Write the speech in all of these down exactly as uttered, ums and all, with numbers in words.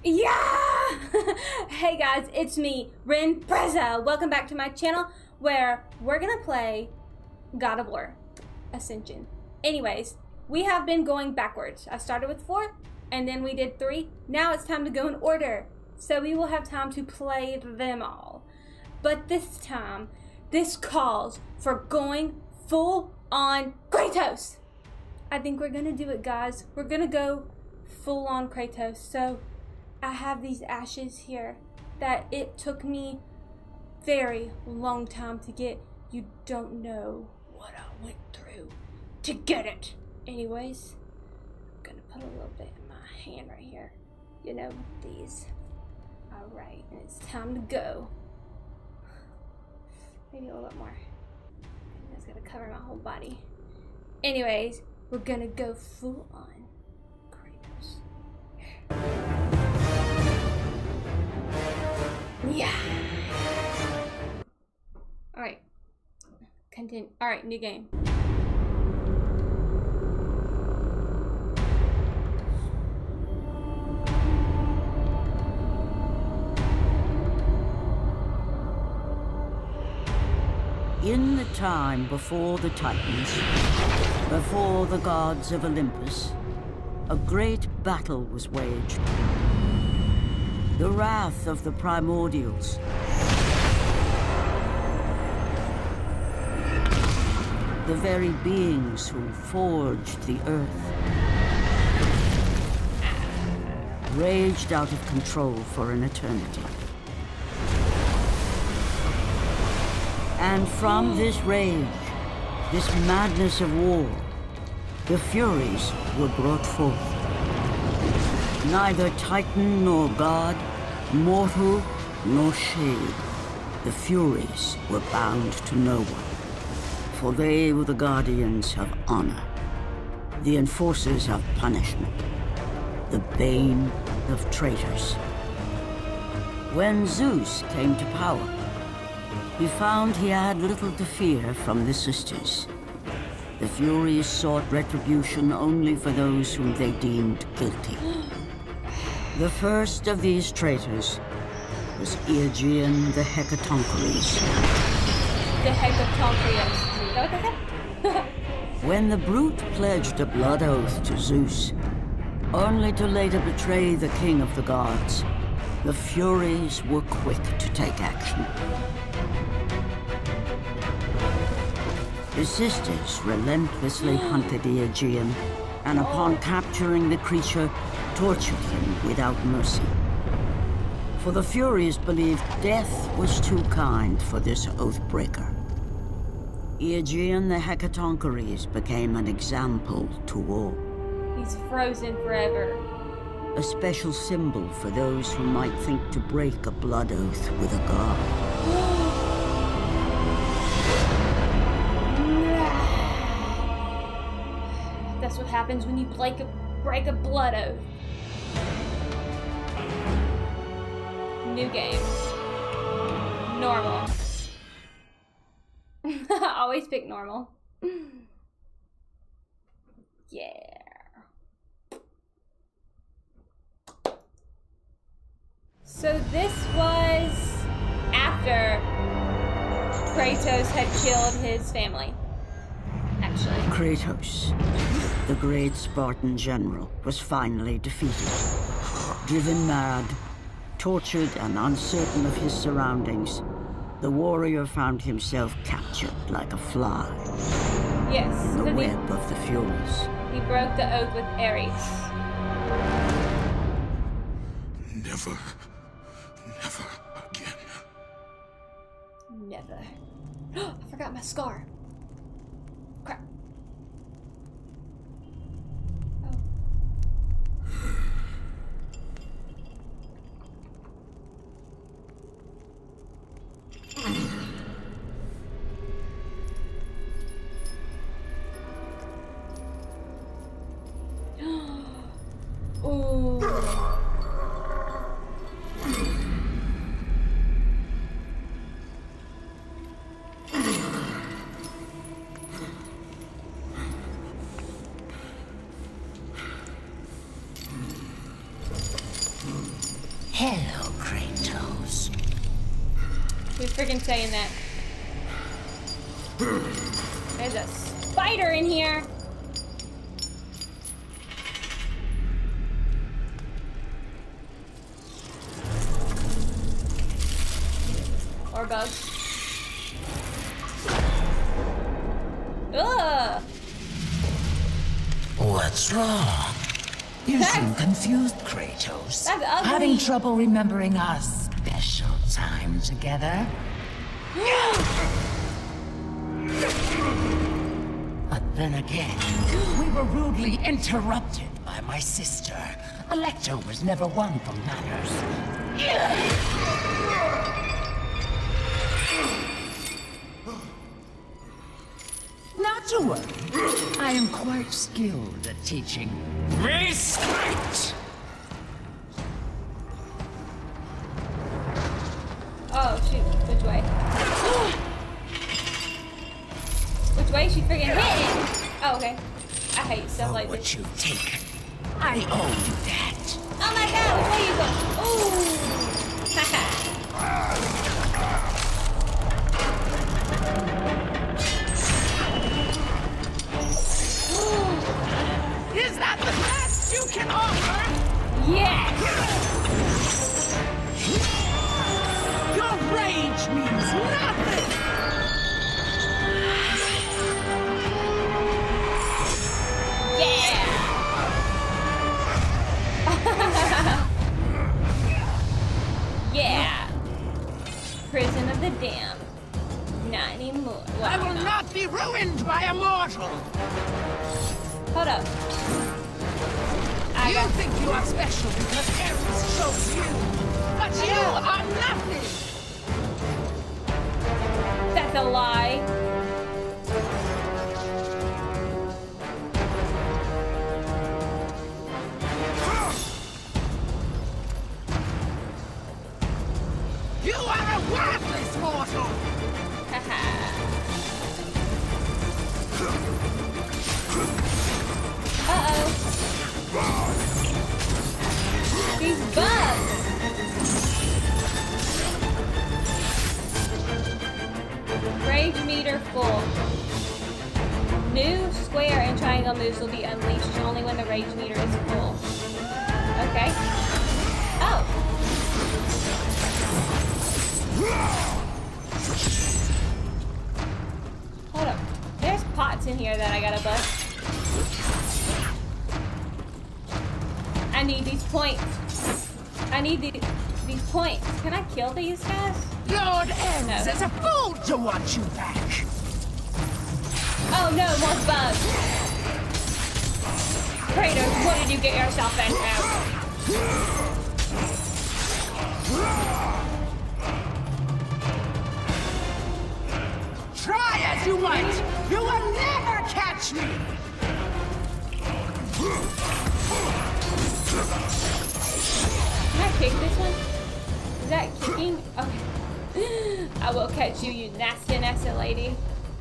Yeah! Hey guys, it's me, Ren Preza. Welcome back to my channel where we're gonna play God of War Ascension. Anyways, we have been going backwards. I started with four and then we did three. Now it's time to go in order. So we will have time to play them all. But this time, this calls for going full on Kratos. I think we're gonna do it, guys. We're gonna go full on Kratos. So I have these ashes here that it took me very long time to get. You don't know what I went through to get it. Anyways, I'm gonna put a little bit in my hand right here. You know, these. Alright, and it's time to go. Maybe a little bit more. That's gonna cover my whole body. Anyways, we're gonna go full on Kratos. Yeah. Alright. Continue. Alright, new game. In the time before the Titans, before the gods of Olympus, a great battle was waged. The wrath of the primordials. The very beings who forged the earth. Raged out of control for an eternity. And from this rage, this madness of war, the Furies were brought forth. Neither Titan nor God, mortal nor shade, the Furies were bound to no one. For they were the guardians of honor, the enforcers of punishment, the bane of traitors. When Zeus came to power, he found he had little to fear from the sisters. The Furies sought retribution only for those whom they deemed guilty. The first of these traitors was Aegean the Hecatoncheires. The Hecatoncheires. When the brute pledged a blood oath to Zeus, only to later betray the king of the gods, the Furies were quick to take action. The sisters relentlessly hunted Aegean, and upon capturing the creature, tortured him without mercy. For the Furies believed death was too kind for this oath-breaker. Aegean the Hecatoncheires became an example to all. He's frozen forever. A special symbol for those who might think to break a blood oath with a god. That's what happens when you break a, break a blood oath. New game. Normal. I always pick normal. Yeah. So this was after Kratos had killed his family. Actually. Kratos, the great Spartan general, was finally defeated. Driven mad, tortured and uncertain of his surroundings, the warrior found himself captured like a fly. Yes. In the so web he, of the Furies. He broke the oath with Ares. Never, never again. Never. I forgot my scar. Crap. Oh. Ooh. Hello, Kratos. Who's freaking saying that? There's a spider in here. Or bugs. Ugh. What's wrong? You That's- seem confused, Kratos. That's ugly. Having trouble remembering our special time together? But then again, we were rudely interrupted by my sister. Alecto was never one for manners. Not to worry. I am quite skilled at teaching respect. Oh shoot, which way? Which way? She freaking hitting! Oh, okay. I hate stuff For like what this. you've taken, I owe you that. Oh my god, which way you going? Ooh! Haha. Is that the best you can offer? Yes! Your rage means nothing! Yeah! Yeah! Prison of the Damned. Not anymore. Well, I will no. not be ruined by a mortal! Hold up. I You got... think you are special because Ares chose you, but you are nothing! That's a lie. You are a worthless mortal! Haha. Uh-oh. These bugs! Rage meter full. New square and triangle moves will be unleashed only when the rage meter is full. Okay. Oh! Hold up. There's pots in here that I gotta bust. I need these points. I need these, these points. Can I kill these guys? Lord Ares No. is a fool to want you back! Oh no, more bugs. Kratos, what did you get yourself into? Try as you might, you will never catch me! Can I kick this one? Is that kicking? Okay. I will catch you, you nasty, nasty lady.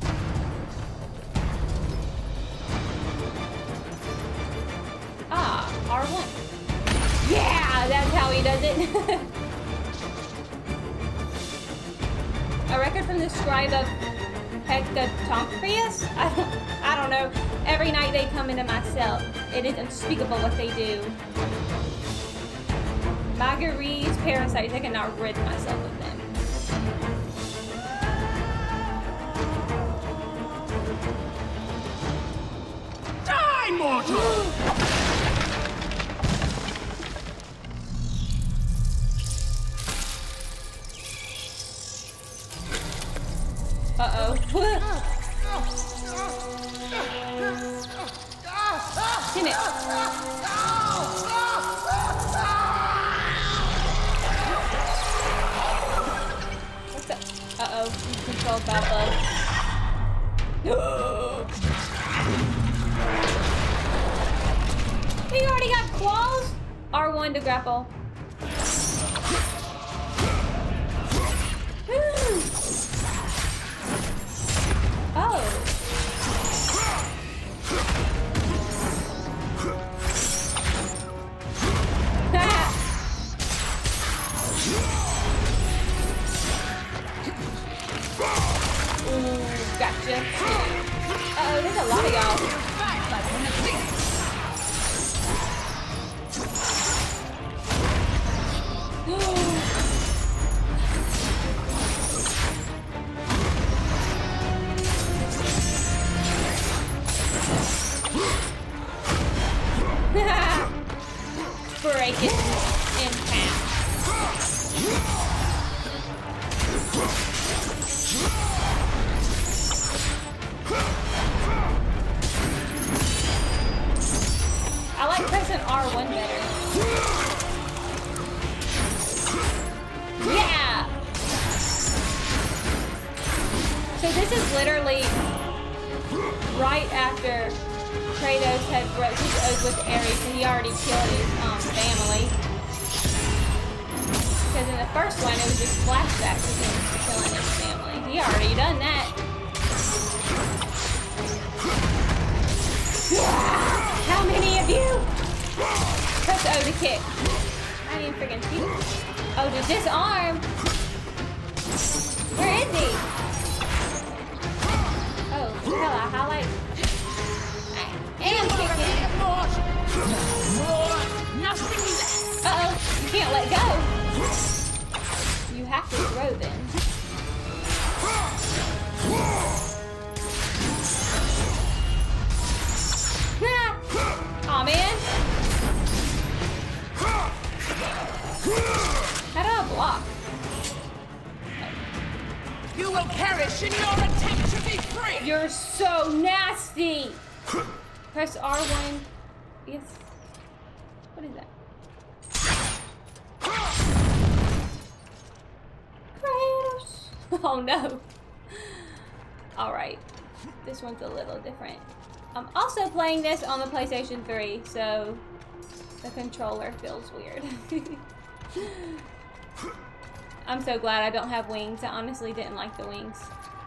Ah, R one. Yeah, that's how he does it. A record from the scribe of Hecatoncreus? I don't, I don't know. Every night they come into my cell. It is unspeakable what they do. Marguerite's parasites, I cannot rid myself of them. Die, mortal! Uh-oh. Damn it. What's up? Uh-oh. He's controlled by bugs. He already got claws? R one to grapple. Oh. just two. Uh-oh, there's a lot of y'all. Break it in half. I like pressing R one better. Yeah! So this is literally right after Kratos had broke his oath with Ares and he already killed his um, family. Because in the first one, it was just flashbacks of him killing his family. He already done that. How many of you? Press O to kick. I didn't even freaking see. Oh, to disarm. Where is he? Oh, hell, I highlight. And kicking. More, nothing less. Uh-oh, you can't let go. You have to throw then. Aw, man. How do I block? You will perish in your attempt to be free. You're so nasty. Press R one. Yes. What is that? Kratos. Oh no. Alright. This one's a little different. I'm also playing this on the PlayStation three, so the controller feels weird. I'm so glad I don't have wings. I honestly didn't like the wings.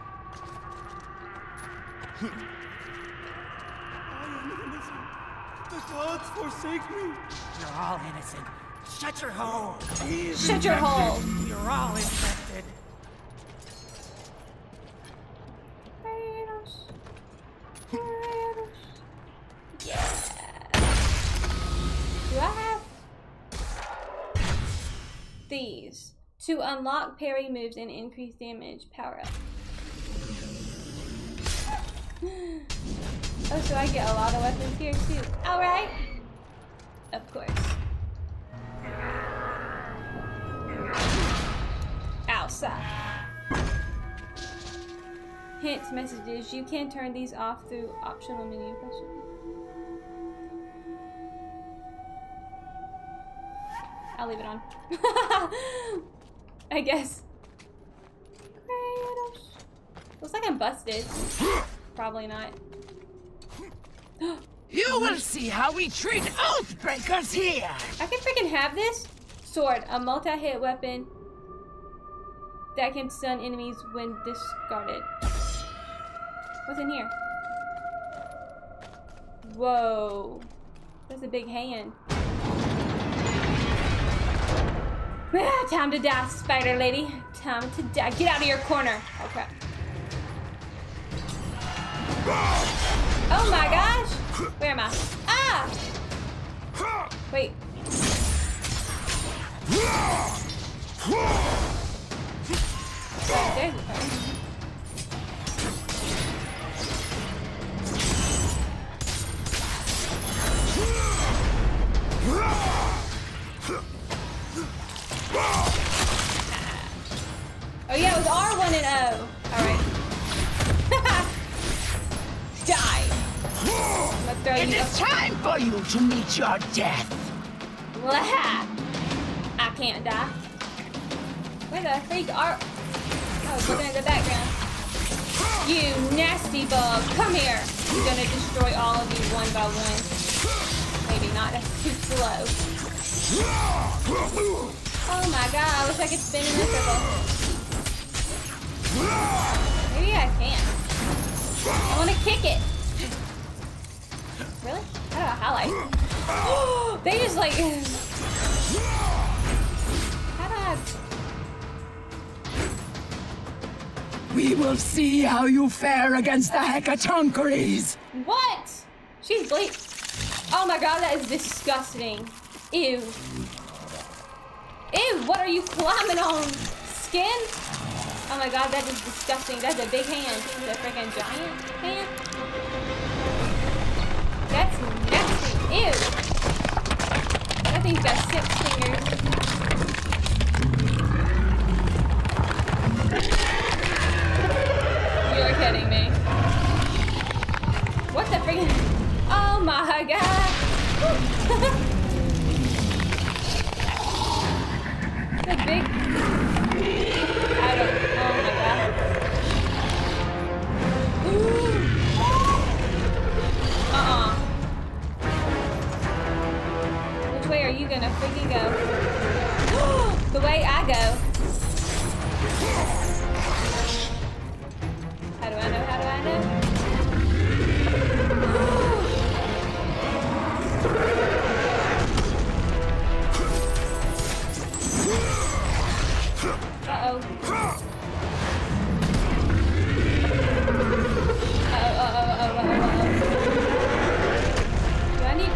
The gods forsake me. You're all innocent. Shut your hole. He's Shut your hole. You're all infected. Kratos. Kratos. Yeah. Do I have these? To unlock parry moves and increase damage, power up. Oh, so I get a lot of weapons here too. Alright. Of course. Outside. Hints, messages. You can turn these off through optional menu pressure. I'll leave it on. I guess. Kratos. Looks like I'm busted. Probably not. You will see how we treat Oathbreakers here! I can freaking have this sword, a multi-hit weapon that can stun enemies when discarded. What's in here? Whoa. That's a big hand. Ah, time to die, spider lady. Time to die. Get out of your corner. Oh crap. Oh my gosh! Where am I? Ah! Wait. Oh, there's a phone. Oh yeah, it was R one and O. Alright. Die! I'm gonna throw It you is time for you to meet your death. Blah. I can't die. Where the freak are? I was looking at the background. You nasty bug, come here. I'm gonna destroy all of you one by one. Maybe not, that's too slow. Oh my god, I wish I could spin in a circle. Maybe I can. I wanna kick it. Really? How do I highlight? They just like... How do I... We will see how you fare against the Hecatoncheires! What? She's bleak. Oh my god, that is disgusting. Ew. Ew, what are you climbing on? Skin? Oh my god, that is disgusting. That's a big hand. Is that a freaking giant hand? That's nasty. Ew. That thing's got six fingers. You're kidding me. What the freaking... Oh my god. The big... I don't... Oh my god. Ooh. Uh-uh. Which way are you gonna freaking go? The way I go. How do I know? How do I know? Uh-oh. Uh-oh, uh-oh, uh-oh, uh-oh, uh-oh. Do I need...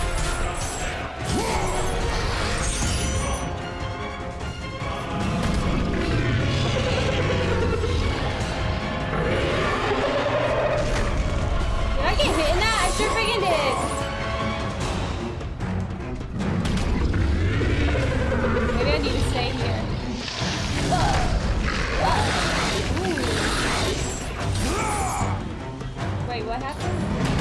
Did I get hit in that? I sure freaking did. Maybe I need to stay here. Wait, what happened?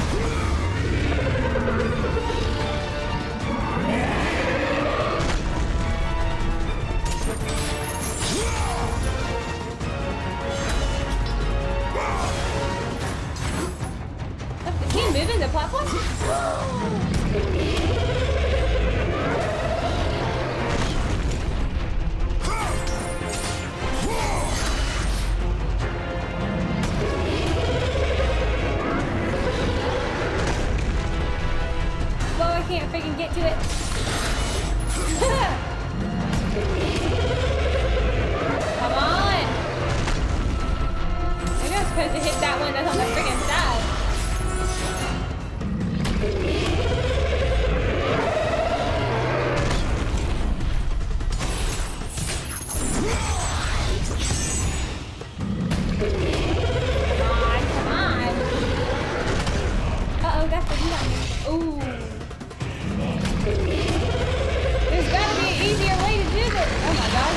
Is he moving the platform? Can't freaking get to it. Come on. Maybe I'm supposed to hit that one that's on the freaking side. Come on, come on. Uh-oh, that's the heat on me. Ooh. There's gotta be an easier way to do this. Oh my god.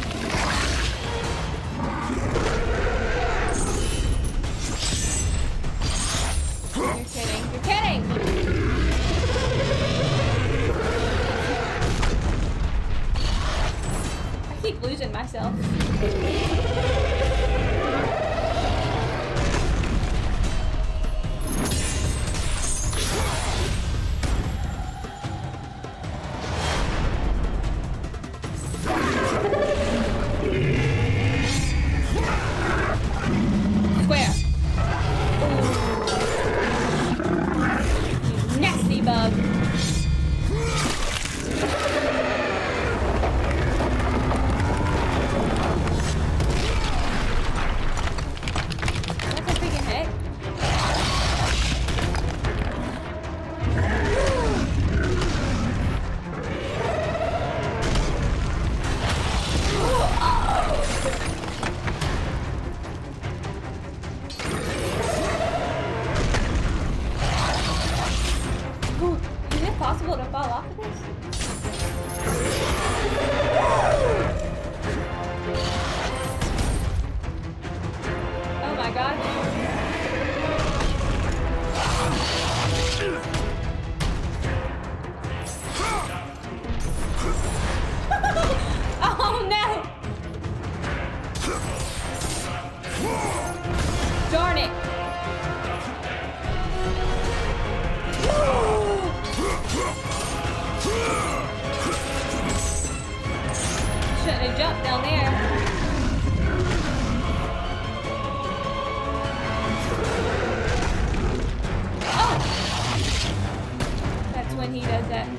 You're kidding. You're kidding! I keep losing myself. Possible to fall off of this? Oh my god. Oh no! Darn it! Shouldn't have jumped down there. Oh! That's when he does that.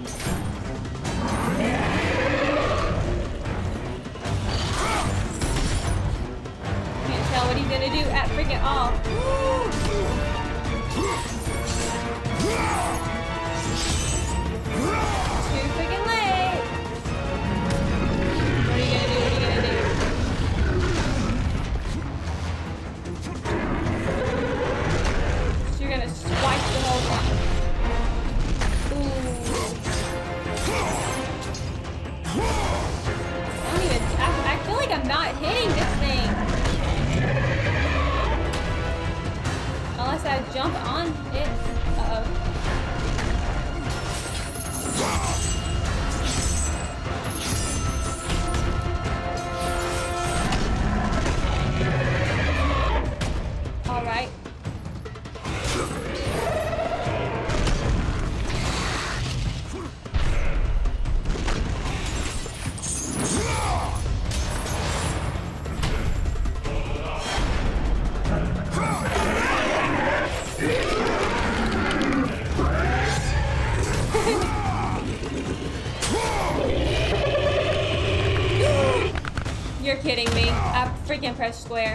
Can't tell what he's gonna Oh. Too freaking late. What are you gonna do? What are you gonna do? So you're gonna swipe the whole thing. Ooh. I don't even. I, I feel like I'm not hitting this thing. Unless I jump on it. Uh-oh. All right. You're kidding me. I freaking pressed square.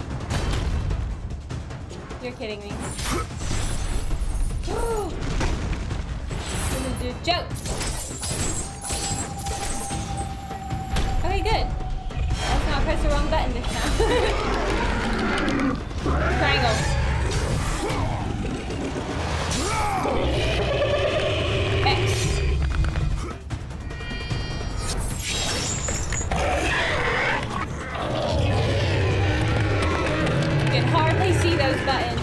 You're kidding me. This is a joke. Okay, good. Let's not press the wrong button this time. Triangle. X. You can hardly see those buttons.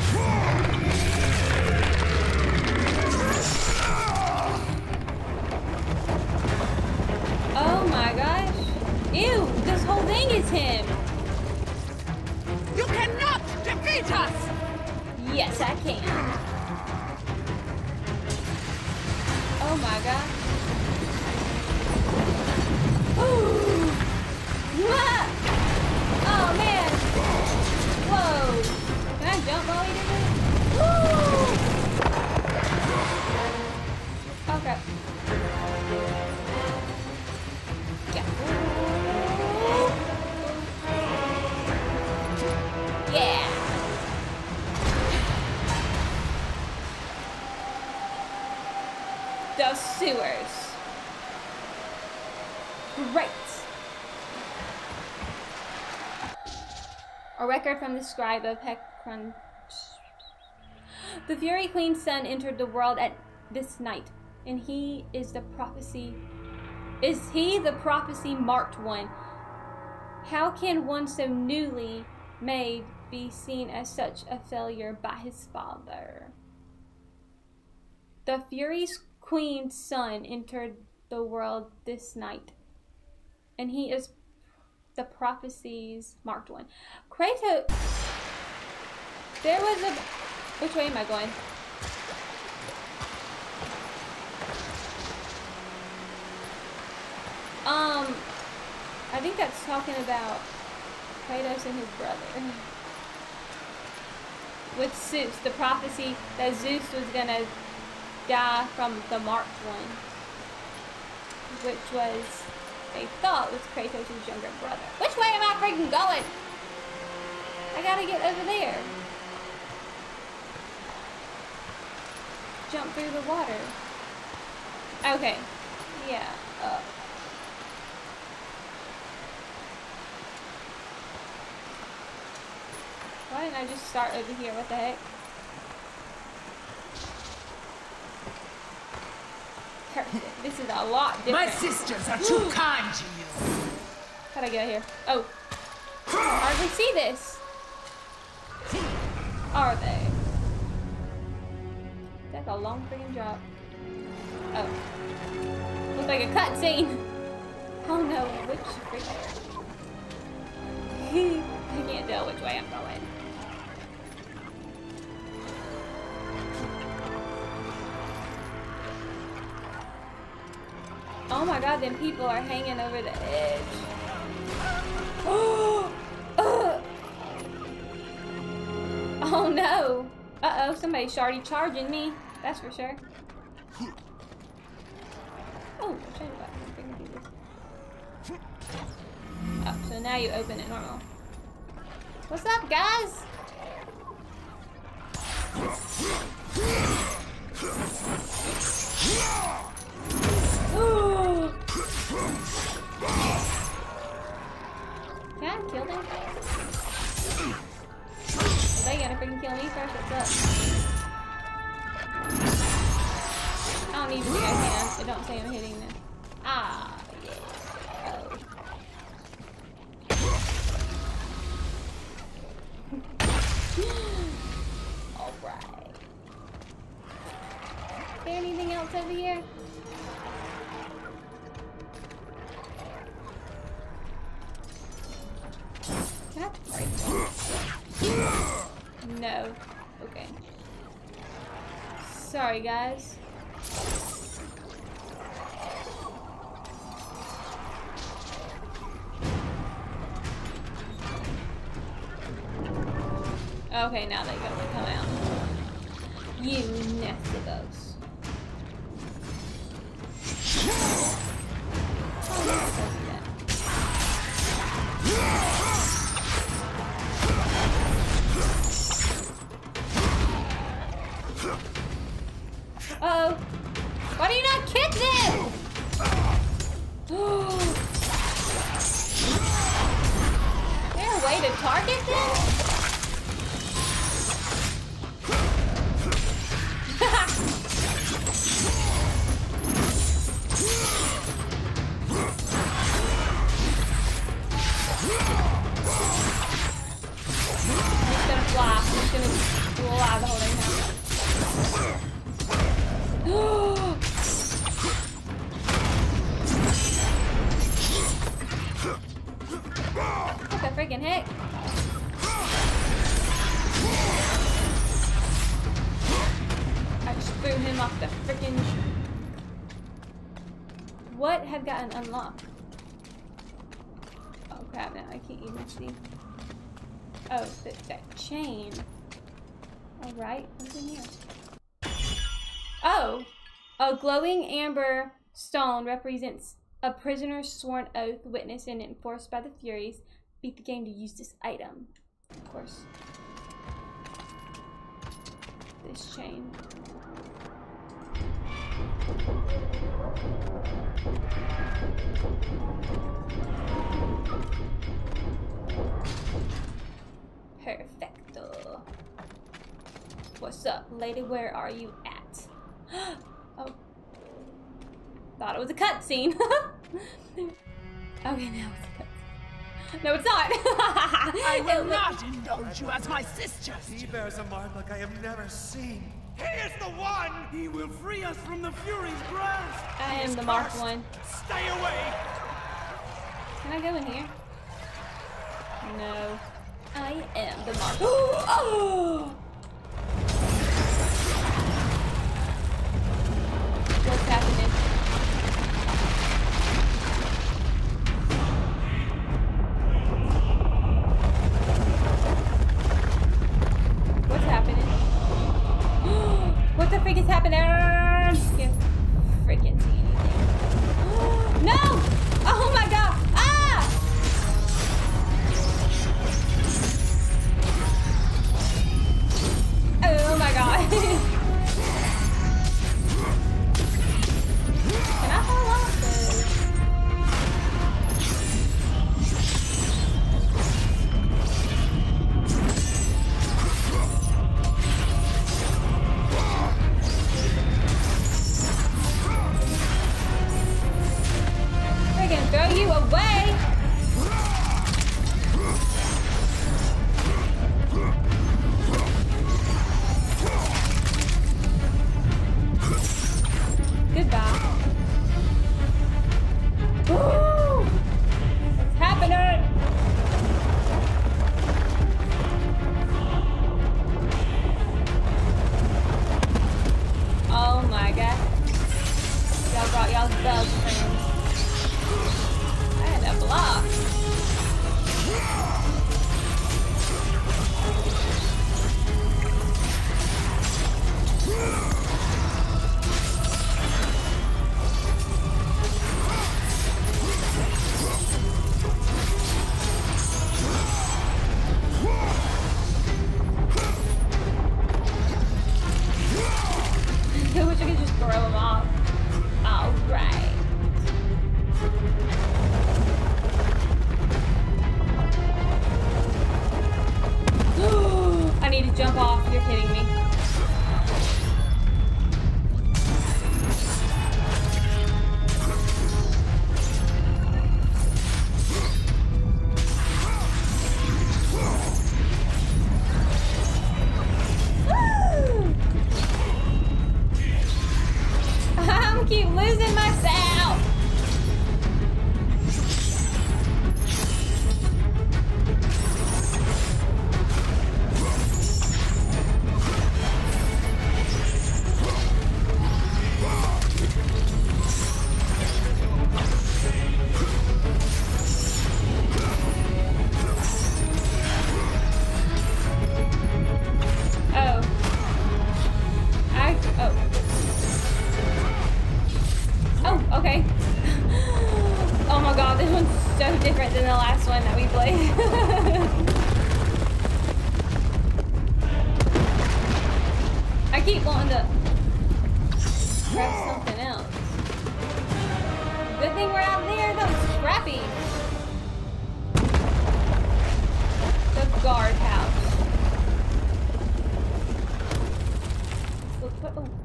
Oh my gosh. Ew, this whole thing is him. You cannot defeat us! Yes, I can. Oh my god. Ooh. Ah! Oh man. Whoa. Can I jump while we do this? Woo! Okay. Yeah. Yeah. The sewers. Great. A record from the scribe of Hekron. The Fury Queen's son entered the world at this night, and he is the prophecy. Is he the prophecy marked one? How can one so newly made be seen as such a failure by his father? The Fury's Queen's son entered the world this night, and he is the prophecies marked one. Kratos. There was a. Which way am I going? Um, I think that's talking about Kratos and his brother. With Zeus, the prophecy that Zeus was gonna die from the marked one, which was, they thought, was Kratos' younger brother. Which way am I freaking going? I gotta get over there. Jump through the water. Okay. Yeah. Uh. Why didn't I just start over here? What the heck? Perfect. This is a lot different. My sisters are too kind to you. How'd I get out here? Oh. I can hardly see this. Are they? That's a long freaking drop. Oh. Looks like a cutscene. Oh no, which freaking. I can't tell which way I'm going. Oh my god, then people are hanging over the edge. Oh, uh. Oh no. Uh-oh, somebody's already charging me. That's for sure. Oh, change button. Oh, so now you open it normal. What's up, guys? Ooh. Can I kill them? Are they gonna freaking kill me first? What's up? I don't even think I can. It don't say I'm hitting them. Ah, yeah. Oh. Alright. Is there anything else over here? Can I break one? No. Okay. Sorry, guys. Okay, now they go to come out. You nasty ghosts. Oh, let's go do that. Uh-oh. Why do you not kick them? Is there a way to target them? Heck. I just threw him off the freaking. What had gotten unlocked? Oh crap, now I can't even see. Oh, that, that chain. Alright, what's in here? Oh! A glowing amber stone represents a prisoner's sworn oath witnessed and enforced by the Furies. Beat the game to use this item. Of course. This chain. Perfecto. What's up, lady? Where are you at? Oh. Thought it was a cutscene. Okay, now it's a cutscene. No, it's not. I will not indulge you as my sister. He bears a mark like I have never seen. He is the one! He will free us from the Fury's grasp! I am the marked one. Stay away! Can I go in here? No. I am the marked one. Oh! What's happening? What's happening? What the freak is happening? I can't freaking see anything. No! Oh my god! Ah! Oh my god. Can I fall off this? I can throw you away. Goodbye. Woo! What's happening? Oh my god. Y'all brought y'all's bug friends. I had a one's so different than the last one that we played. I keep wanting to grab something else. Good thing we're out there, though. It's scrappy. The guard house. Look, what, oh.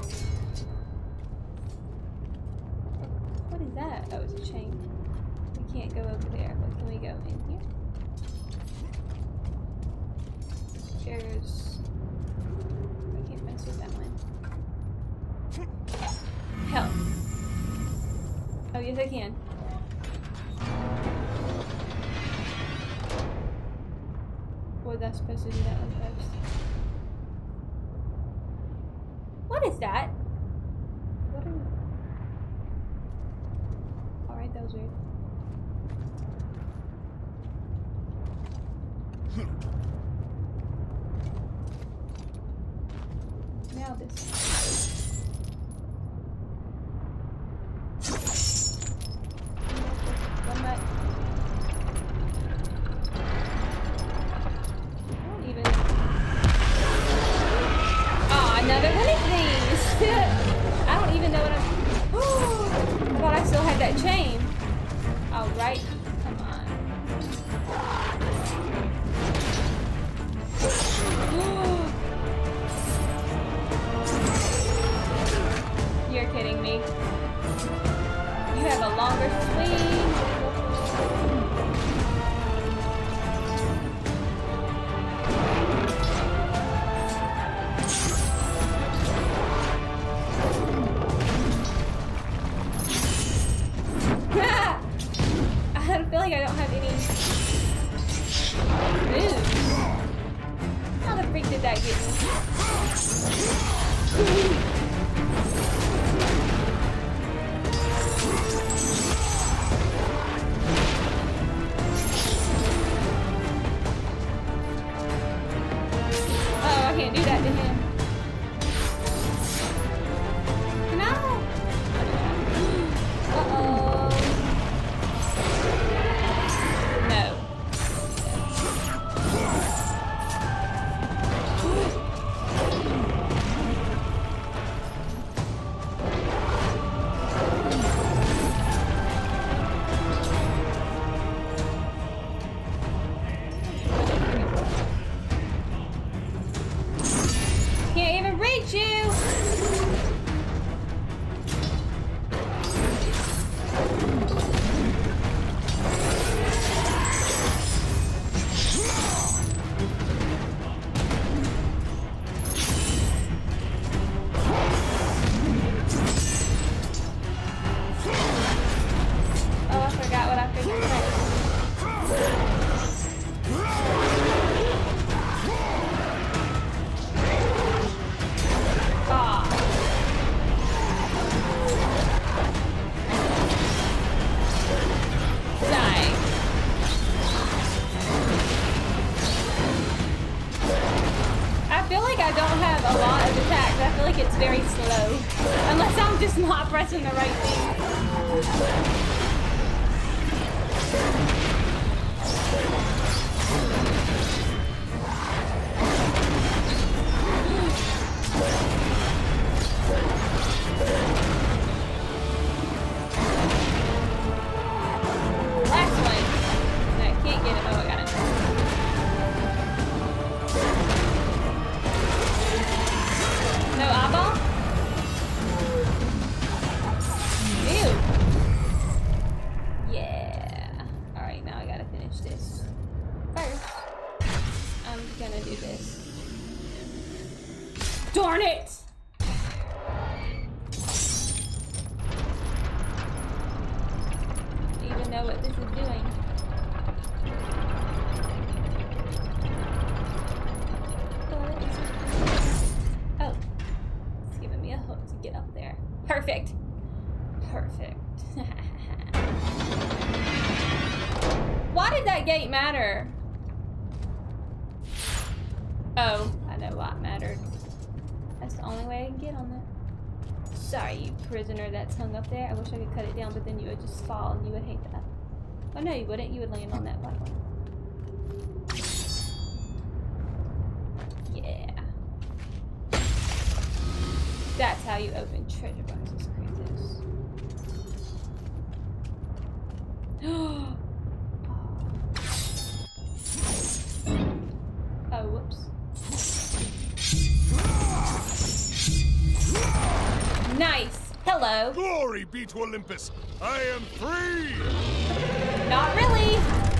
What is that? Oh, it's a chain. We can't go over there, but can we go in here? There's... I can't mess with that one. Help. Oh, yes, I can. Was I supposed to do that one first? What is that? What are... Alright, that was weird. Now this. One back. I don't even. Oh, another one of these. I don't even know what I'm. I thought I still had that chain. All right, come on. You're kidding me. You have a longer swing. I feel like I don't have any moves. How the freak did that get me? Can't do that to him. No. Uh-oh. No. Can't even reach you! Oh, I forgot what I figured out. I don't have a lot of attacks. I feel like it's very slow. Unless I'm just not pressing the right thing. Last one. No, I can't get him. Oh, I got him. No eyeball? Ew. Yeah. Alright, now I gotta finish this. First, I'm gonna do this. Darn it! I don't even know what this is doing. Oh. It's giving me a hook to get up there. Perfect. Perfect. Why did that gate matter? Oh, I know why it mattered. That's the only way I can get on that. Sorry, you prisoner that's hung up there. I wish I could cut it down, but then you would just fall and you would hate that. Oh no, you wouldn't. You would land on that platform. Yeah. That's how you open treasure boxes, Kratos. Oh, whoops. Nice. Hello. Glory be to Olympus! I am free! Not really.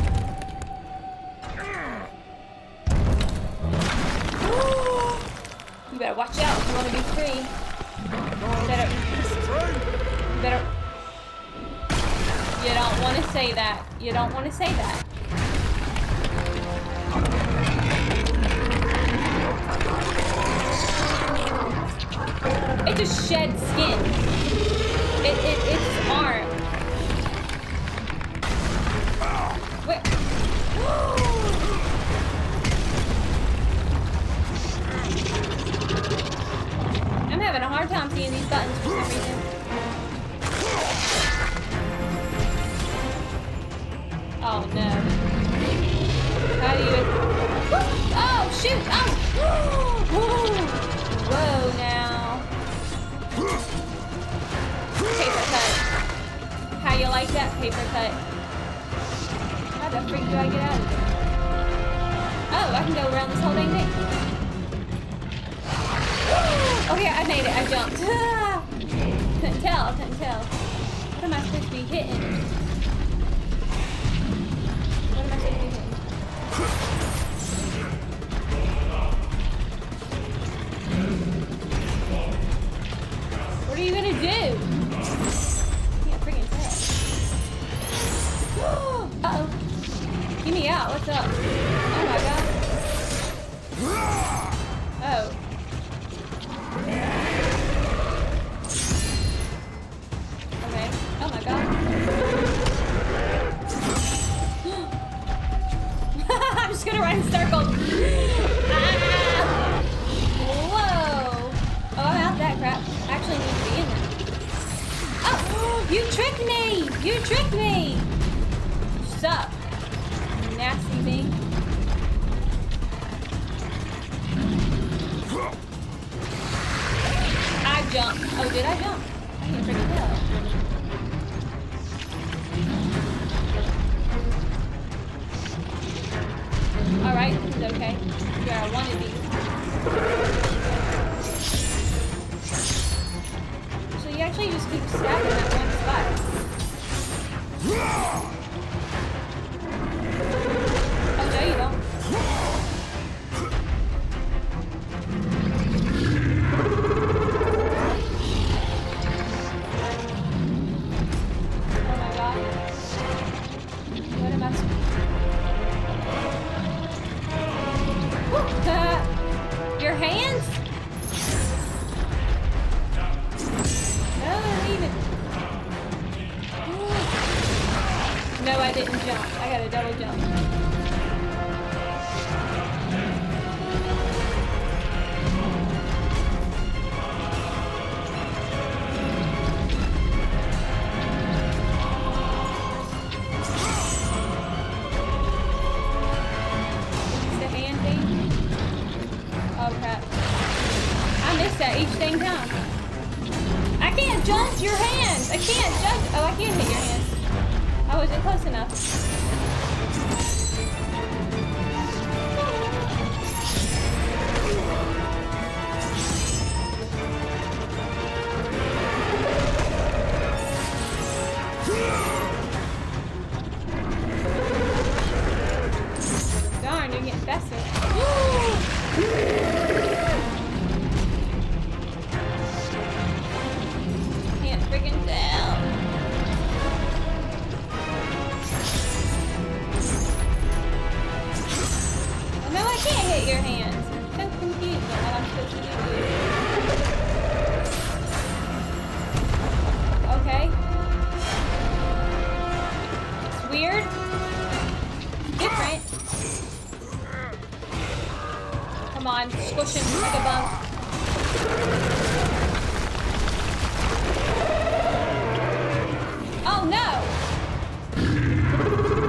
You better watch out if you want to be free. You better. You better. You don't want to say that. You don't want to say that. It just sheds skin. It, it, it's arm. Wait. I'm having a hard time seeing these buttons for some reason. Oh no. How do you... Oh shoot! Oh! Whoa now. Paper cut. How you like that paper cut? How the freak do I get out of here? Oh, I can go around this whole dang thing. Okay, I made it. I jumped. Couldn't tell. Couldn't tell. What am I supposed to be hitting? What am I supposed to be hitting? What are you gonna do? Can't freaking tell. Uh oh. Get me out. What's up? Oh my god. Oh. Okay. Oh my god. I'm just gonna run in circles. Ah! Whoa. Oh, I'm out that crap. I actually need to be in there. Oh! You tricked me! You tricked me! Sup? Nasty thing. I jumped. Oh, did I jump? I can't freaking tell. Alright, this is okay. Where I want to be. So you actually just keep stabbing at one spot. Oh, no, you don't. Oh my god. What am I supposed to... Your hands? No, even. No, I didn't jump. I got a double jump. It's the hand thing? Oh crap. I missed that each dang time. I can't jump your hands! I can't jump! Oh, I can hit your hands. I wasn't close enough. Darn, you're getting faster. Can't freaking tell. Oh, no, I can't hit your hands. I'm so confused on what I'm supposed to do. Okay. It's weird. Different. Come on, squish him like a bug. Oh no!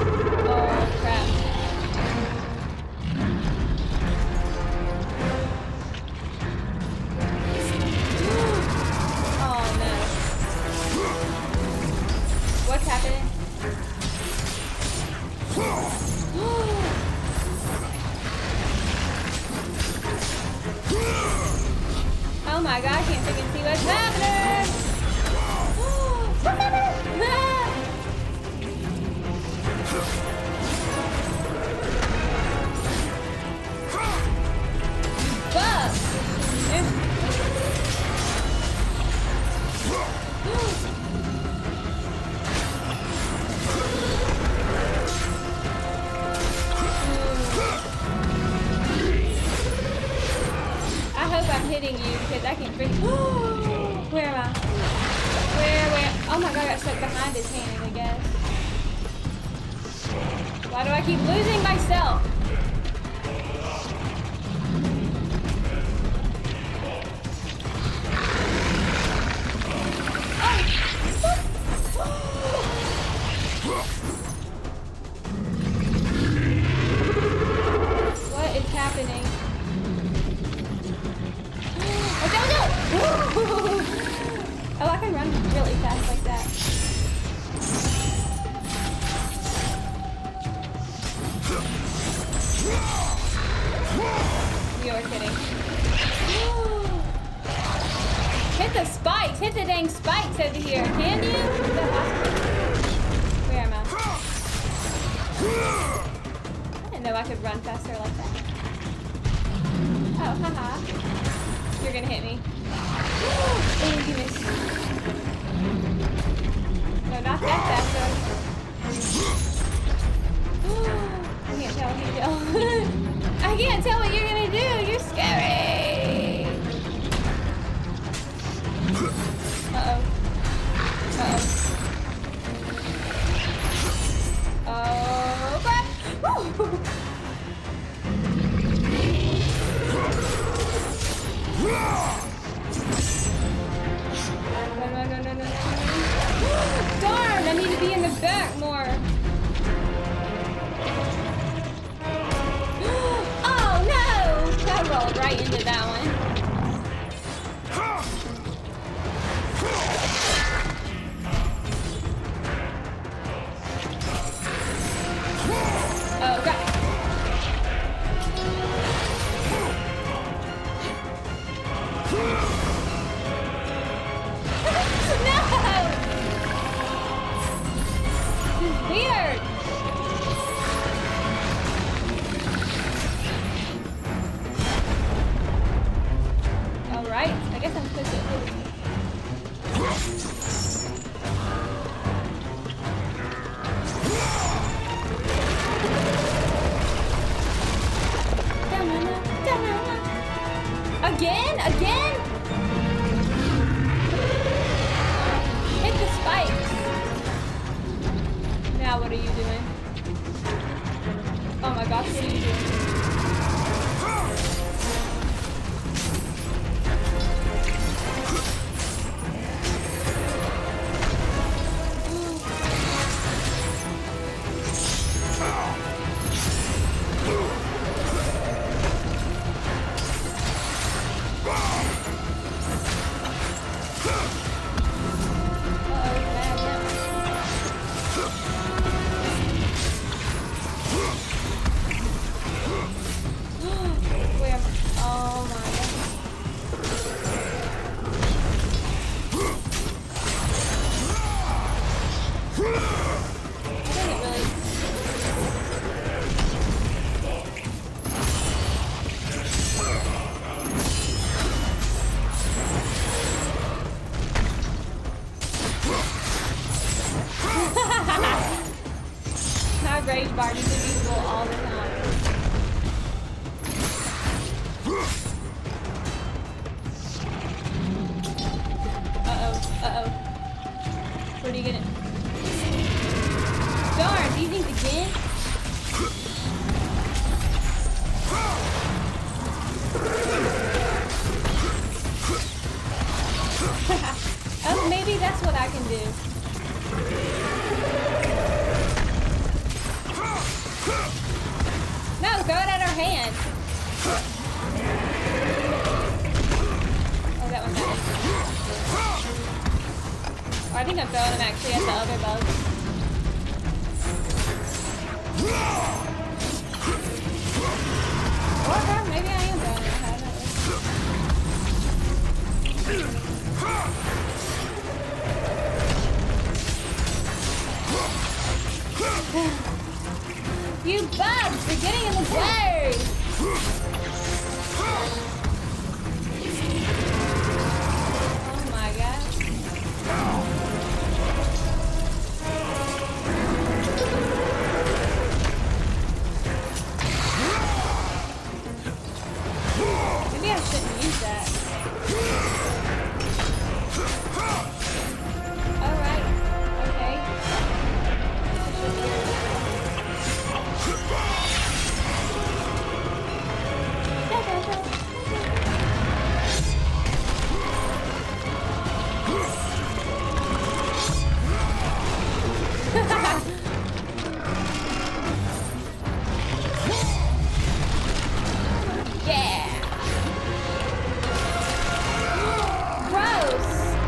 Oh my god, I can't freaking see what's happening! What's happening? Ah! Fuck! I hope I'm hitting you because I can freaking. Where am I? Where, where? Oh my god, I got stuck behind his hand, I guess. Why do I keep losing myself? What is happening? Oh, I can run really fast like that. You are kidding. Hit the spikes! Hit the dang spikes over here. Can you? Where am I? I didn't know I could run faster like that. Oh, haha. You're gonna hit me. Oh, you missed. No, not that fast though. I can't tell, I can't tell. I can't tell what you're gonna do. You're scary. Uh-oh. Uh-oh. Oh, crap. Woo. No, no, no, no, no, no. Darn, I need to be in the back more. Oh, no! I rolled right into that one. Oh, God. Weird. All right, I guess I'm supposed to. Again? Again? Hit the spikes. Now what are you doing? Oh my gosh, what are you doing? Rage bar needs to be full all the time. Uh-oh, uh-oh. What are you gonna... Darn, do you think again? Oh, maybe that's what I can do. No, throw it at her hand. Oh, that one's not. Oh, I think I'm throwing him actually at the other bug. You bugs are getting in the way! Oh my god. Maybe I shouldn't use that. Alright. Okay. Yeah. Gross.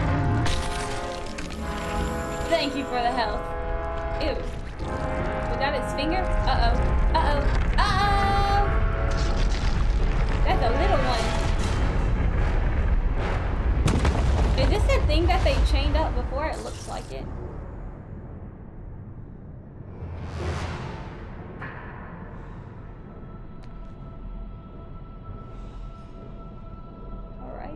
Thank you for the health. Ew. Was that its finger? Uh-oh. Uh-oh. Uh-oh. That's a little one. Is this the thing that they chained up before? It looks like it. Alright.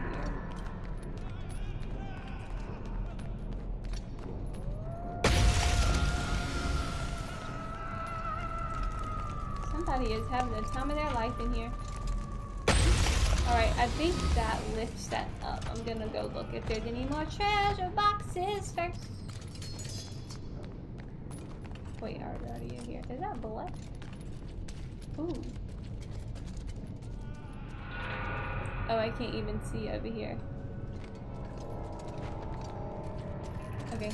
Somebody is having the time of their life in here. Alright, I think that lifts that up. I'm gonna go look if there's any more treasure boxes first. Wait, are they already in here? Is that blood? Ooh. Oh, I can't even see over here. Okay.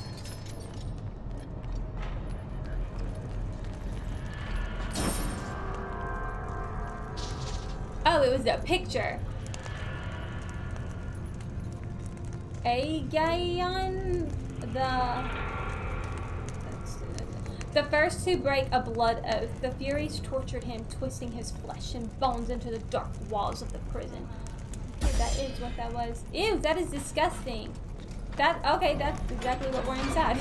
Oh, it was a picture. Aegon, the the first to break a blood oath. The Furies tortured him, twisting his flesh and bones into the dark walls of the prison. Okay, that is what that was. Ew, that is disgusting. That okay, that's exactly what we're inside.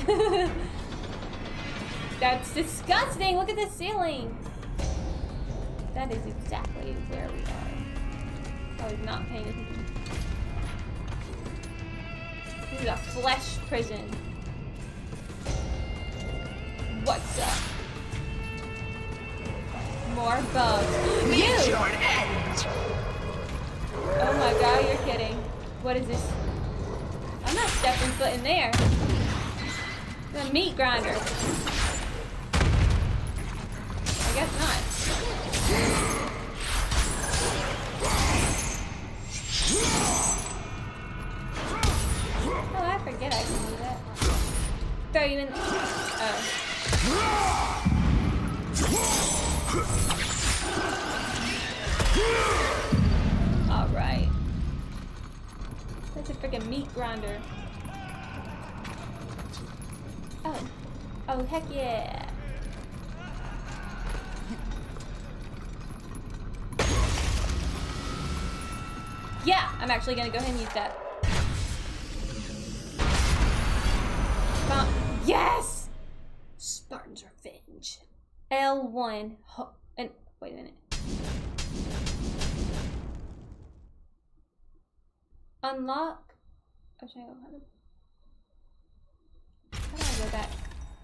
That's disgusting. Look at the ceiling. That is exactly where we are. I was not paying attention. This is a flesh prison. What's up? More bugs. You! Oh my god, you're kidding. What is this? I'm not stepping foot in there. It's a meat grinder. I guess not. Oh, I forget I can do that. Throw you in. Oh. Alright. That's a freaking meat grinder. Oh. Oh, heck yeah. Yeah, I'm actually gonna go ahead and use that. Come. Yes! Spartan's Revenge. L one. Ho and wait a minute. Unlock. Oh, should I go? How do I go back?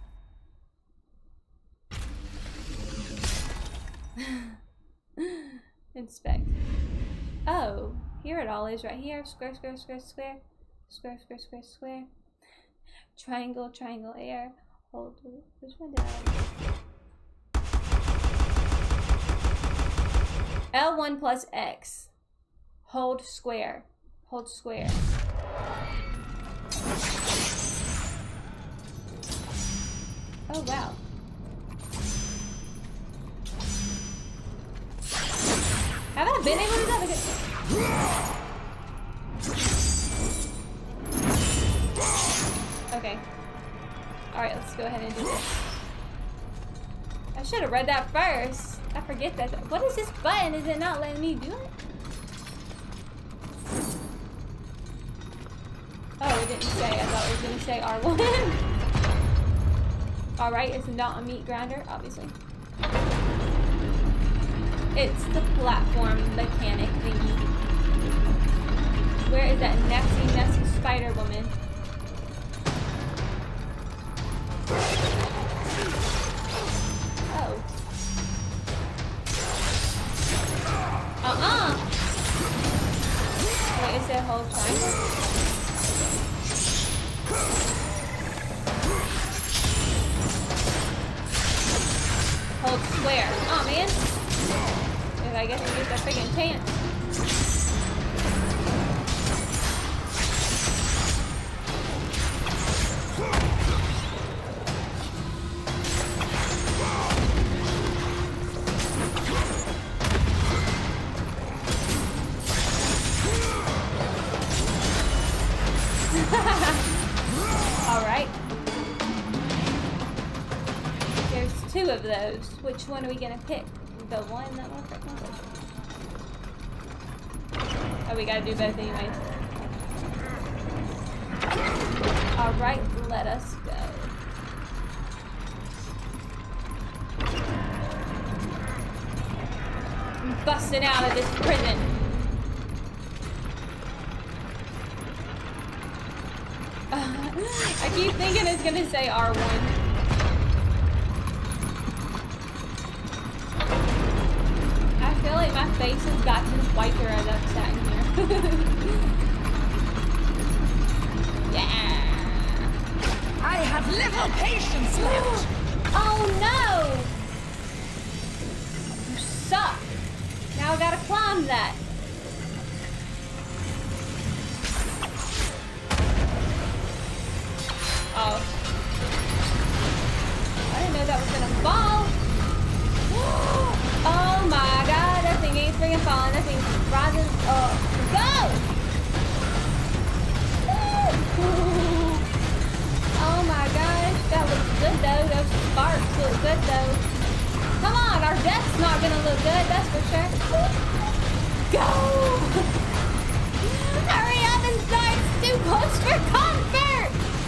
Inspect. Oh, here it all is right here. Square, square, square, square. Square, square, square, square. Triangle, triangle, air. Hold. Which one did I? L one plus X. Hold square. Hold square. Oh wow. Have I been able to do that? Okay. Alright, let's go ahead and do this. I should have read that first. I forget that. What is this button? Is it not letting me do it? Oh, it didn't say. I thought it was going to say R one. Alright, it's not a meat grinder, obviously. It's the platform mechanic thingy. Where is that nasty, nasty spider woman? Oh. Uh-uh! Wait, is it a whole triangle? Hold square. Oh man. I guess we get the freaking chance. Alright. There's two of those. Which one are we gonna pick? The one that one? Oh, we gotta do both anyways. Alright, let us go. I'm busting out of this prison. I keep thinking it's gonna say R one. I feel like my face has gotten whiter as I've sat in here. Yeah. I have little patience left. Oh no! You suck. Now I gotta climb that. Oh. I didn't know that was gonna fall. Oh my god, that thing ain't freaking falling. That thing's rising up. Go! Oh my gosh, that looks good though. Those sparks look good though. Come on, our death's not gonna look good, that's for sure. Go! Hurry up and die, it's too close for comfort!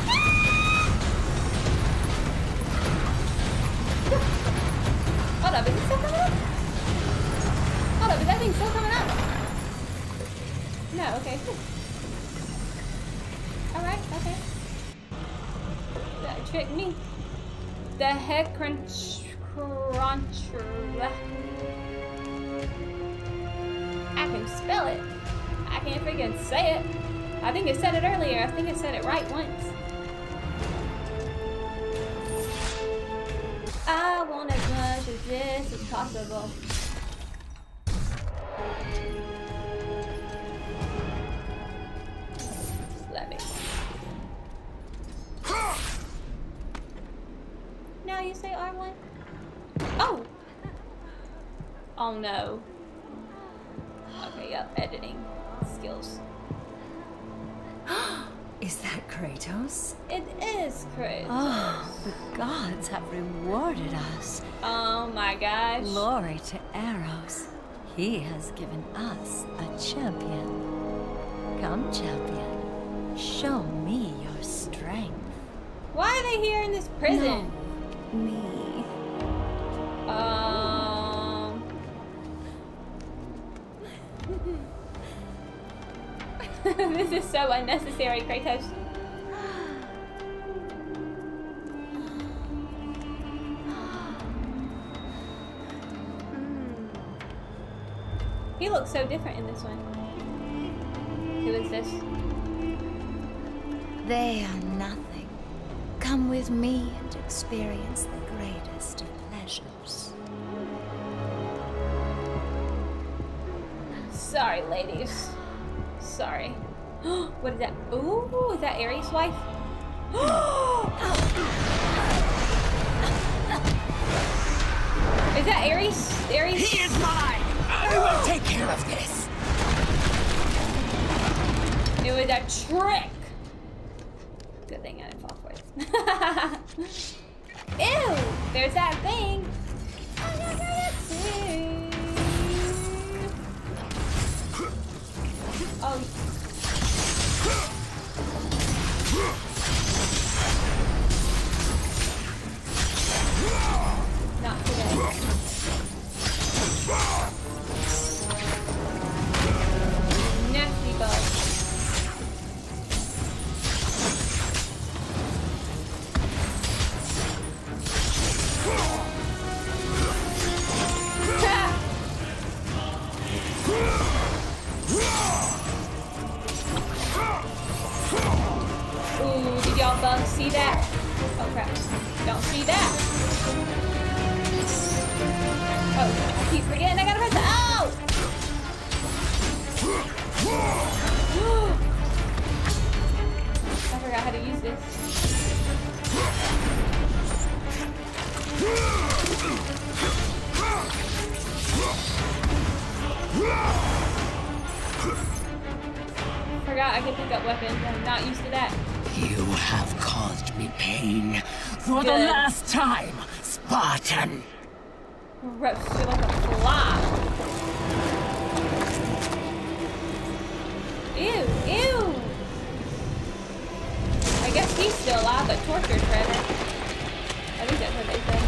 Hold up, is it still coming up? Hold up, is that thing still coming up? No, okay. Alright, okay. That tricked me. The heck crunch cruncher. I can spell it. I can't freaking say it. I think I said it earlier. I think I said it right once. I want as much of this as possible. Let me. Now you say R one? Oh! Oh no. Okay, yep, editing skills. Is that Kratos? It is Kratos. Oh, the gods have rewarded us. Oh my gosh. Glory to Eros. He has given us a champion. Come, champion. Show me your strength. Why are they here in this prison? No, me. Um. This is so unnecessary, Kratos. He looks so different in this one. Who is this? They are nothing. Come with me and experience the greatest of pleasures. Sorry, ladies. Sorry. What is that? Ooh, is that Ares' wife? Is that Ares? Ares? He is mine! I will take care of this! It was a trick! Good thing I didn't fall for it. Ew! There's that thing! Oh. Not today. keep forgetting I gotta press the oh! I forgot how to use this. Forgot I can pick up weapons. I'm not used to that. You have caused me pain for Good. the last time, Spartan. Roasted like a fly. Ew, ew. I guess he's still alive, but tortured forever. I think that's what they said.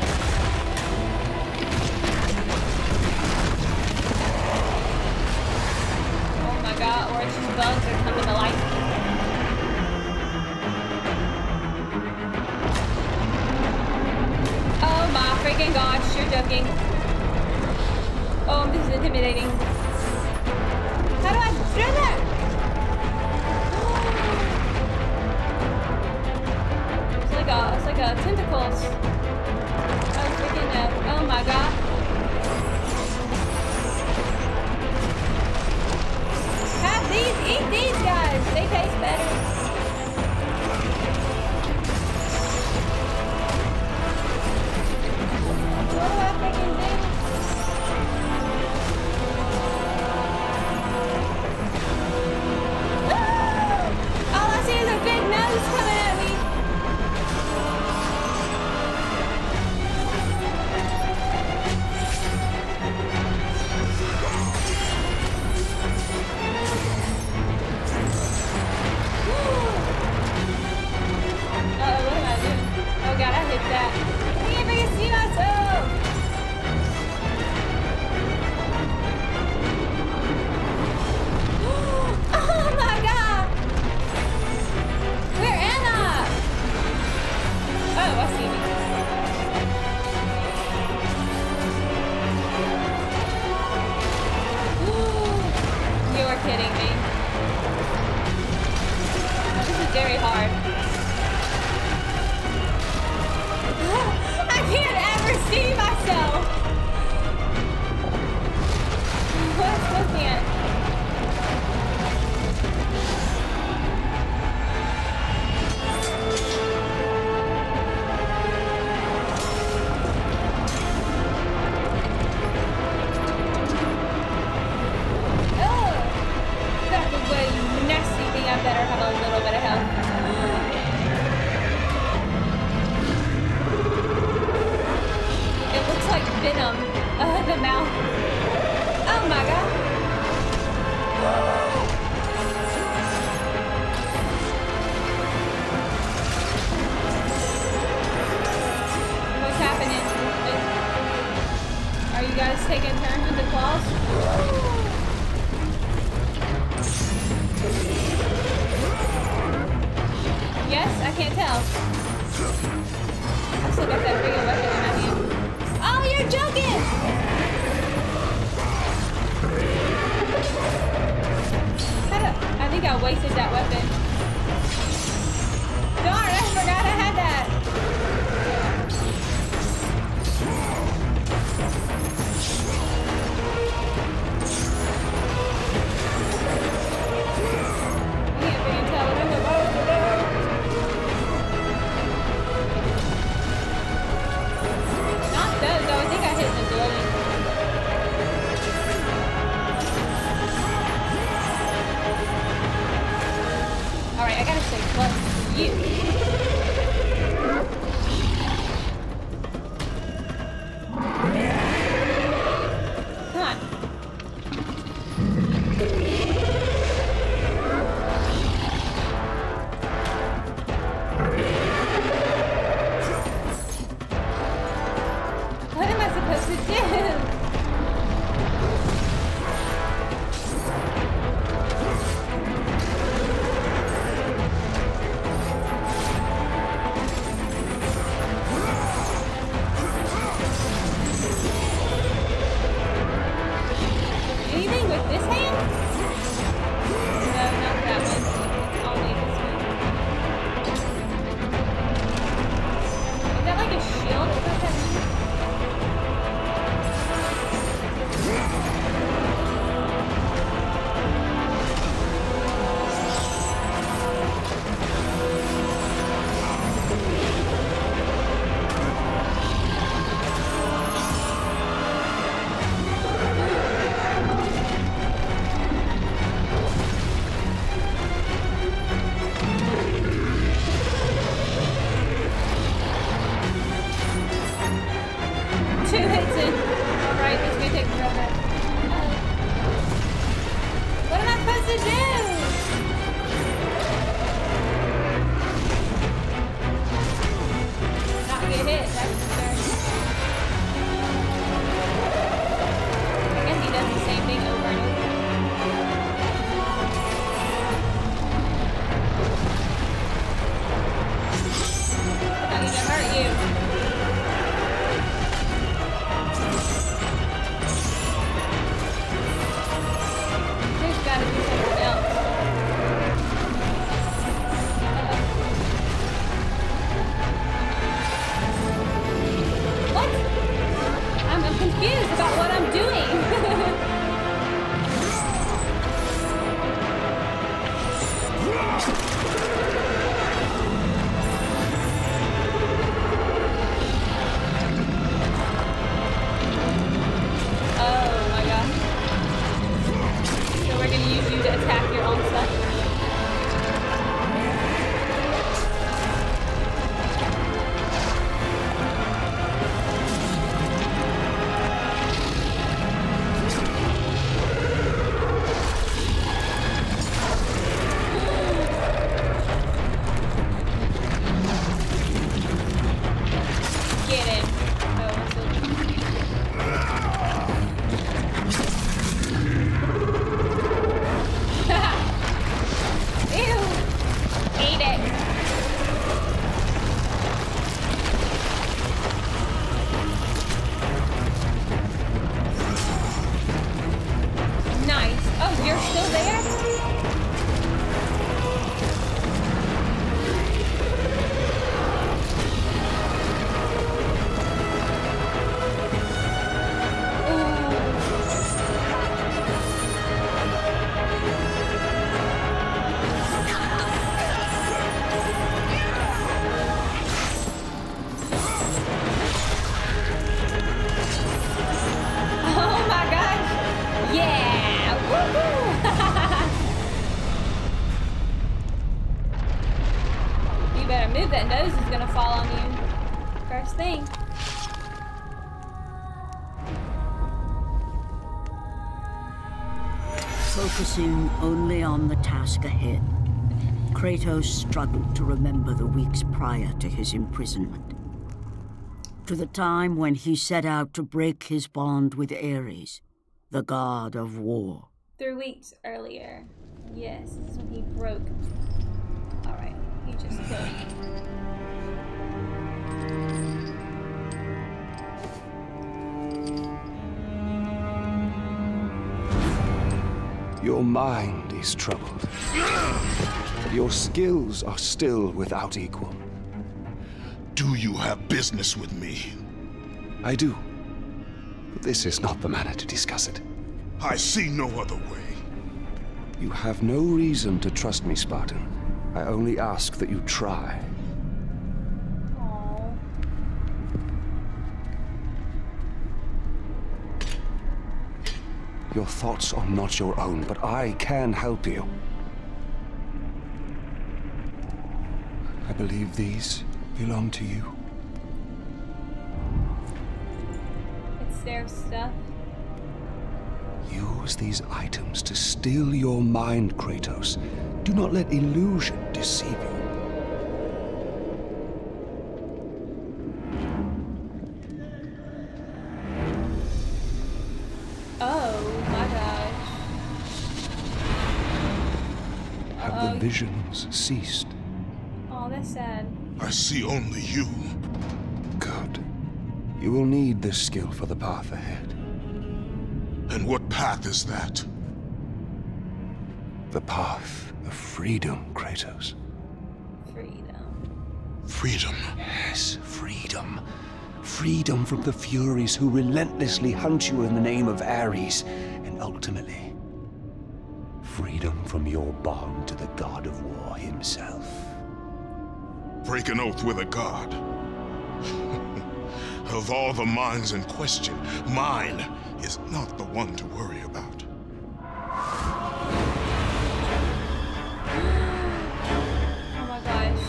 Oh my god, or it's just bugs that are coming to life. Oh my freaking gosh, you're joking. Oh, this is intimidating. How do I do that? It's like a, it's like a tentacles. Oh freaking no! Oh my god! Have these, eat these guys. They taste better. What do I freaking do? All I see is a big nose coming at me. Uh-oh, what am I doing? Oh god, I hit that. I can't freaking see myself. Oh my god! Where am I? Oh, I see me. You're kidding me. This is very hard. I can't ever see myself. What's looking at? I better have a little bit of health. It looks like venom. Uh, the mouth. Oh my god. What's happening? Are you guys taking turns with the claws? Yes, I can't tell. I still got that big weapon in my hand. Oh, you're joking! How do, I think I wasted that weapon. Darn, I forgot I had that. I can't freaking tell what I'm supposed to do. Not those, though. I think I hit the building. Alright, I gotta stay close to you. Come on. What am I supposed to do? Anything with this hand? No, not that one. Only this one. Is that like a shield? What does that mean? confused about what I'm doing. Oh my gosh. So we're gonna use you to attack your own stuff. That nose is gonna fall on you. First thing. Focusing only on the task ahead, Kratos struggled to remember the weeks prior to his imprisonment. To the time when he set out to break his bond with Ares, the god of war. Three weeks earlier. Yes, this is when he broke. Alright, he just killed. Your mind is troubled. Your skills are still without equal. Do you have business with me? I do. But this is not the manner to discuss it. I see no other way. You have no reason to trust me, Spartan. I only ask that you try. Aww. Your thoughts are not your own, but I can help you. I believe these belong to you. It's their stuff. Use these items to still your mind, Kratos. Do not let illusion deceive you. Oh my gosh. Have Uh-oh. the visions ceased? Oh, that's sad. I see only you. Good. You will need this skill for the path ahead. And what path is that? The path of freedom, Kratos. Freedom. Freedom. Yes, freedom. Freedom from the Furies who relentlessly hunt you in the name of Ares, and ultimately, freedom from your bond to the god of war himself. Break an oath with a god. Of all the minds in question, mine is not the one to worry about. Oh my gosh.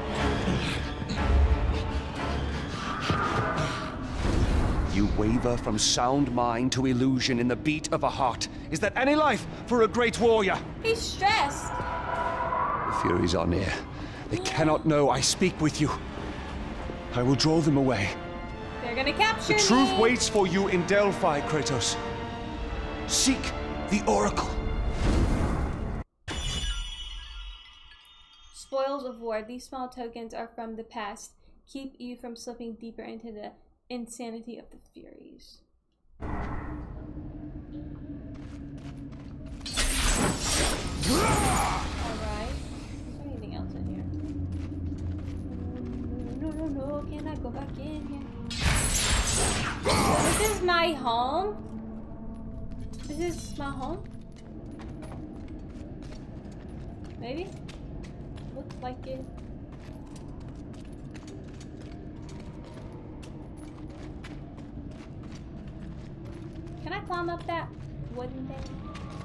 You waver from sound mind to illusion in the beat of a heart. Is that any life for a great warrior? He's stressed. The Furies are near. They cannot know I speak with you. I will draw them away. They're gonna capture The truth me. waits for you in Delphi, Kratos. Seek the Oracle. Spoils of war. These small tokens are from the past. Keep you from slipping deeper into the insanity of the Furies. Alright. Is there anything else in here? No, no, no, no. Can I go back in here? This is my home? This is my home? Maybe? Looks like it. Can I climb up that wooden thing?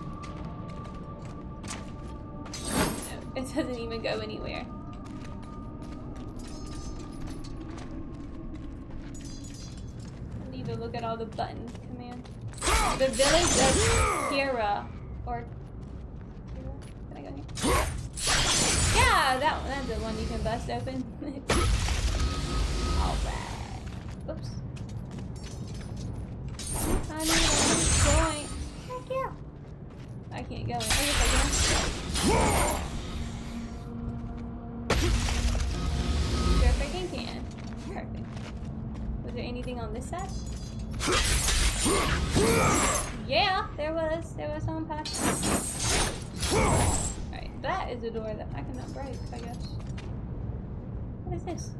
No, it doesn't even go anywhere. I need to look at all the buttons command. The village of Kira. Or Kira? Can I go here? Yeah, that one, that's the one you can bust open. Alright. Oops. I need a joint. Heck yeah. I can't go in. I guess I can. Sure freaking can. Perfect. Was there anything on this side? Yeah, there was. There was someone passing. Alright, that is a door that I cannot break, I guess. What is this?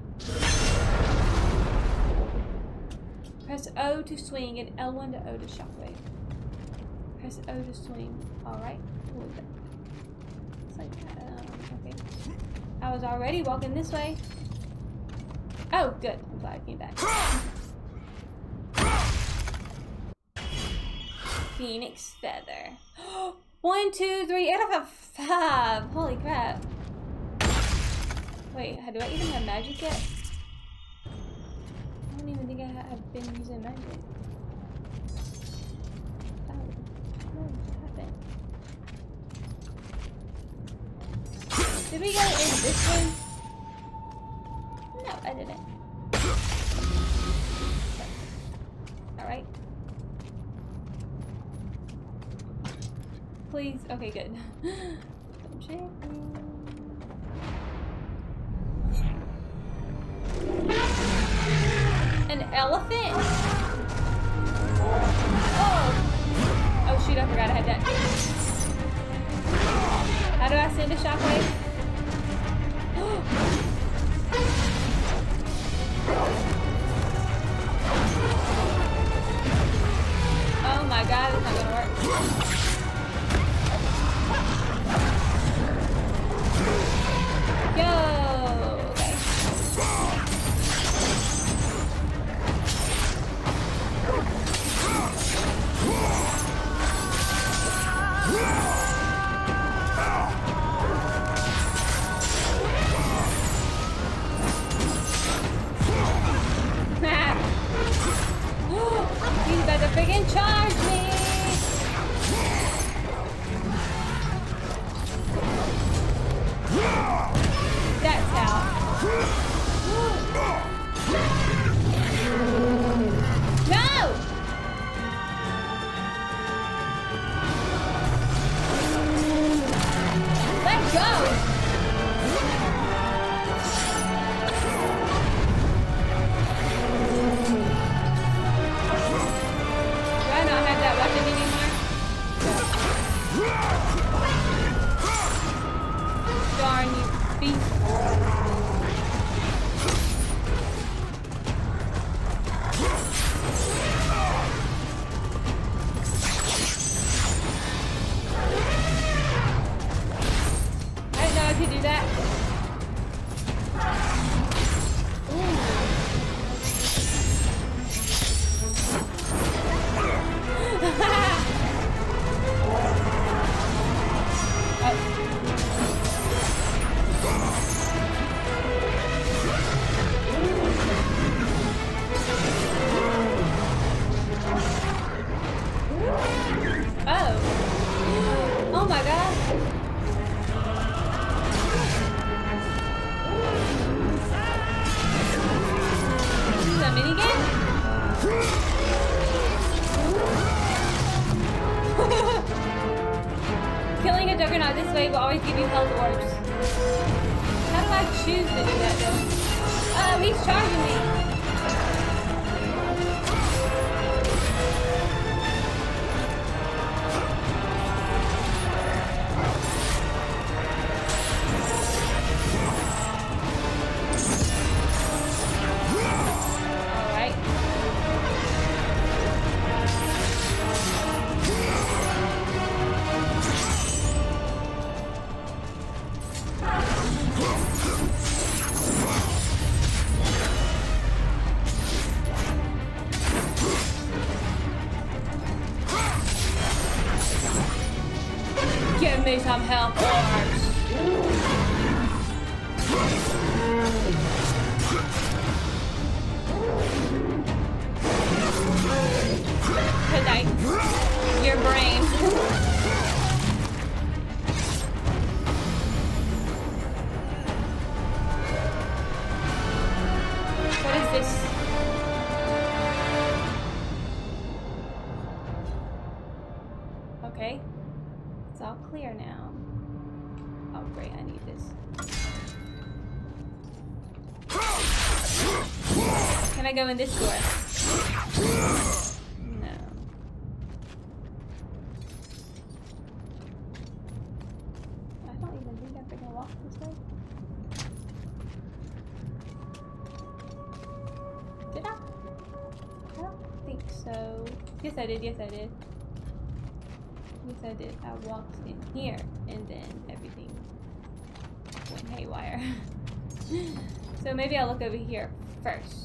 Press O to swing and L one to O to shockwave. Press O to swing. Alright. It's like, um, okay. I was already walking this way. Oh, good. I'm glad I came back. Phoenix feather. One, two, three, out of five. Holy crap. Wait, do I even have magic yet? I don't even think I have been using magic. Oh, what happened? Did we go in this one? No, I didn't. Alright. Please. Okay, good. Don't check. An elephant? Oh! Oh shoot, I forgot I had that. How do I send a shockwave? Oh my god, it's not gonna work. Go! Okay. He's about to freaking charge me! That's how. No! Let go! Do I not have that weapon anymore? Darn you beast. I didn't know I could do that. Oh. Oh my god. This is a minigame? Killing a juggernaut this way will always give you health orbs. How do I choose to do that though? Oh, he's charging me. Alright. Give me some help, orcs. Good night. Your brain. What is this? Okay. It's all clear now. Oh great, I need this. Can I go in this door? No. I don't even think I'm gonna walk this way. Did I? I don't think so. Yes I did, yes I did. Yes I did. I walked in here and then everything went haywire. So maybe I'll look over here first.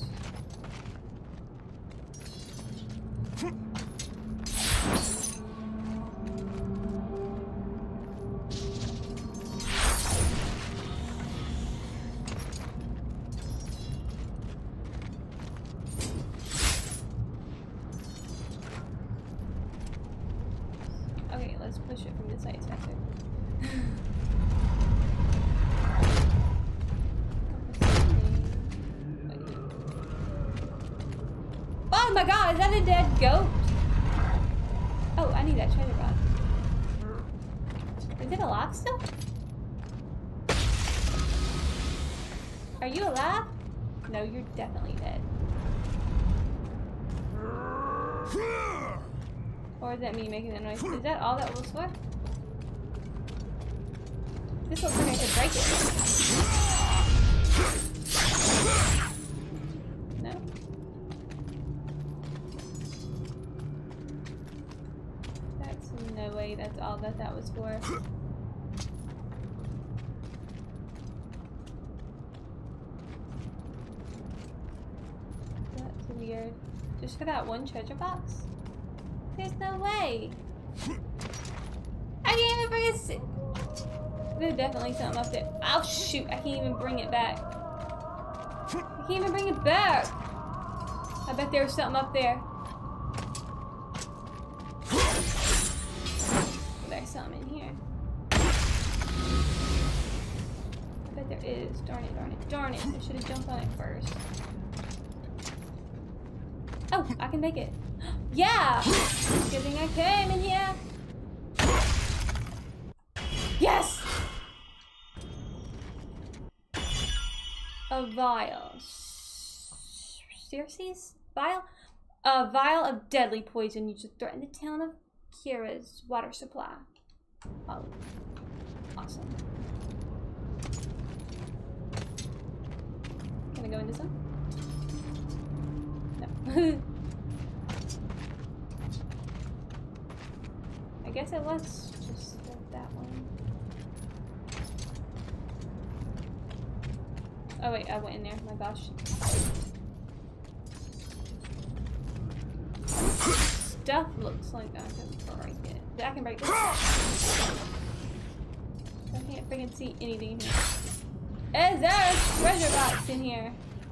Okay, let's push it from this side faster. Oh my god, is that a dead goat? Oh, I need that treasure box. Is it alive still? Are you alive? No, you're definitely dead. Or is that me making that noise? Is that all that was for? This looks like I could break it. No? That's no way that's all that that was for. That's weird. Just for that one treasure box? There's no way. I can't even bring it. There's definitely something up there. Oh shoot! I can't even bring it back. I can't even bring it back. I bet there's something up there. There's something in here. I bet there is. Darn it! Darn it! Darn it! I should have jumped on it first. Oh, I can make it. Yeah! Good thing I came in here. Yes! A vial. Circe's vial? A vial of deadly poison used to threaten the town of Kira's water supply. Oh, awesome. Can I go in this one? No. I guess it was just that one. Oh wait, I went in there. My gosh. Stuff looks like I can break it. I can break this. I can't freaking see anything in here. Is there a treasure box in here?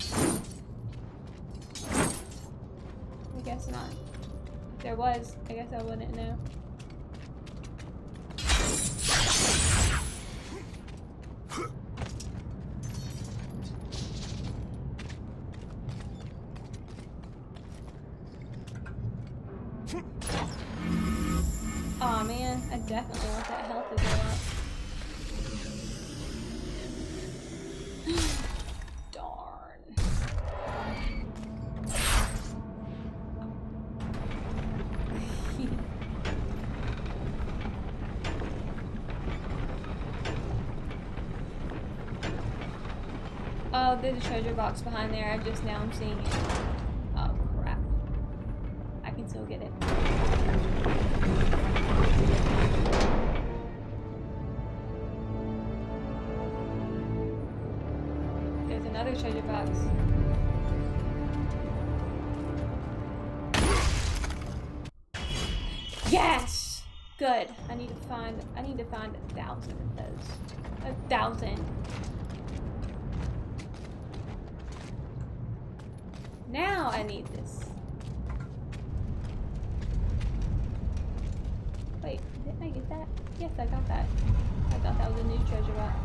I guess not. If there was, I guess I wouldn't know. Aw oh, man, I definitely want that health to go up. Darn. Oh, there's a treasure box behind there. I just now I'm seeing it. Oh crap. I can still get it. There's another treasure box. Yes! Good. I need to find. I need to find a thousand of those. A thousand. Now I need this. Wait, didn't I get that? Yes, I got that. I thought that was a new treasure box.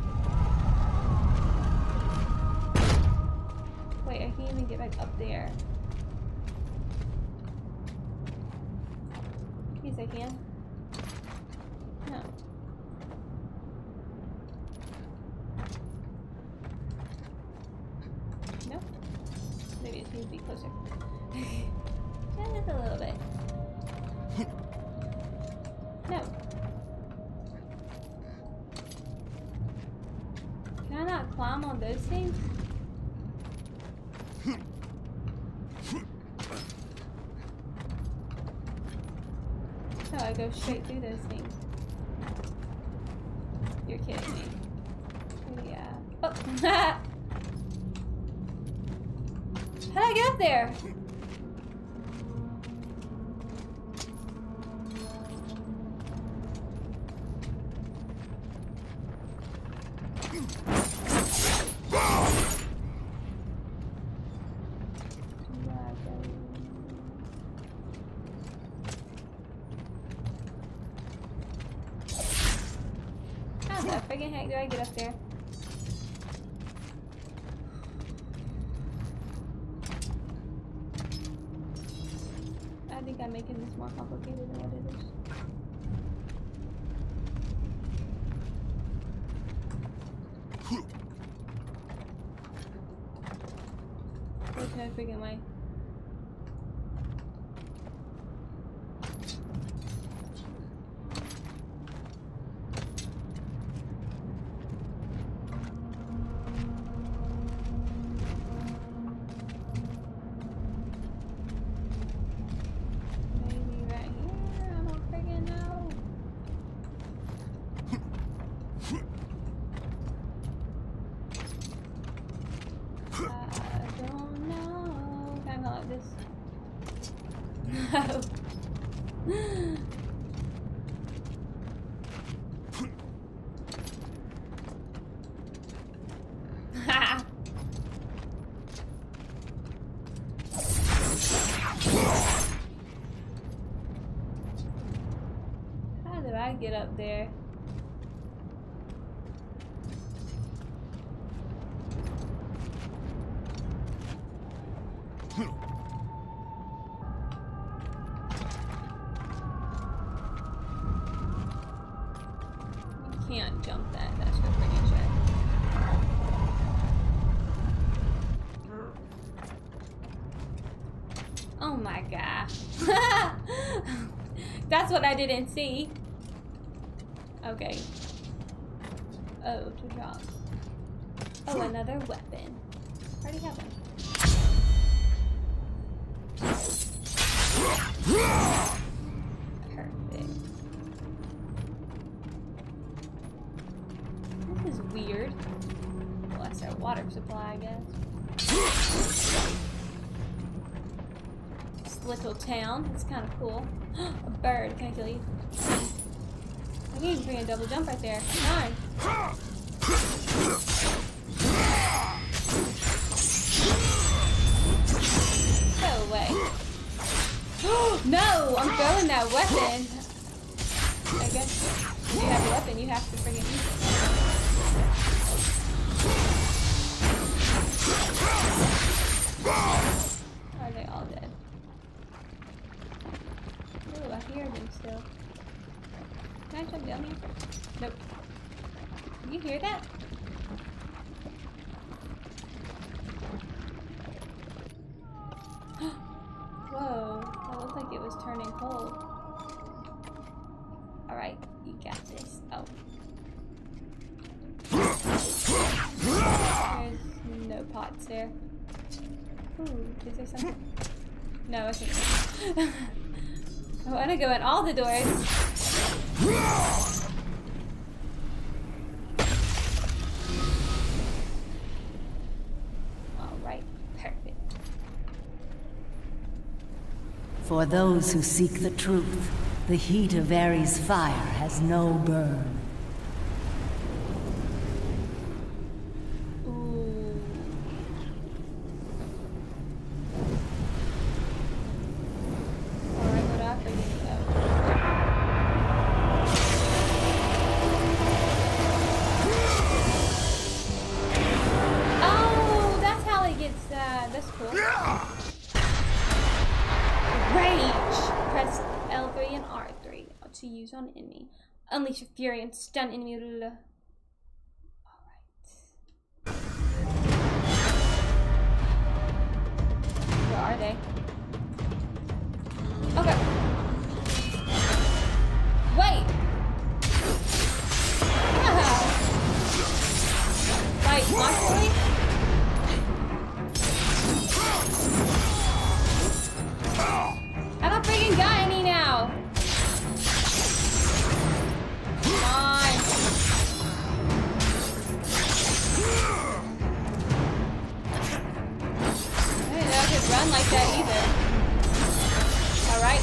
Wait, I can't even get back up there. Yes, I can. No. Nope. Maybe it needs to be closer. Just a little bit. No. Can I not climb on those things? No, I go straight through those things. You're kidding me. Yeah. Oh! How'd I get up there? How the friggin' heck do I get up there? I think I'm making this more complicated than what it is. There's no friggin' way. How did I get up there? Can't jump that. That's for freaking check. Oh my god. That's what I didn't see. Okay. Oh, to drop. Oh, another weapon. I already have one. Perfect. This is weird. Well, that's our water supply, I guess. This little town. It's kind of cool. A bird. Can I kill you? I can even bring a double jump right there. Nice. Go away. No! I'm throwing that weapon. I guess if you have a weapon, you have to friggin' use it. Are they all dead? Ooh, I hear them still. Can I jump down here? Nope. Can you hear that? Whoa, that looked like it was turning cold. Alright, you got this. Oh. There's no pots there. Ooh, is there something? No, I can't. I want to go in all the doors. Alright, perfect. For those who seek the truth, The heat of Ares' fire has no burn. Ooh. Alright, what up? I need to go. Oh, that's how he gets that. That's cool. Rage! Press L three and R three to use on enemy. Unleash your fury and stun enemy. Alright. Where are they? Okay. Wait! Yeah. Like, constantly? I don't freaking got any now. Come on. I didn't know I could run like that either. Alright.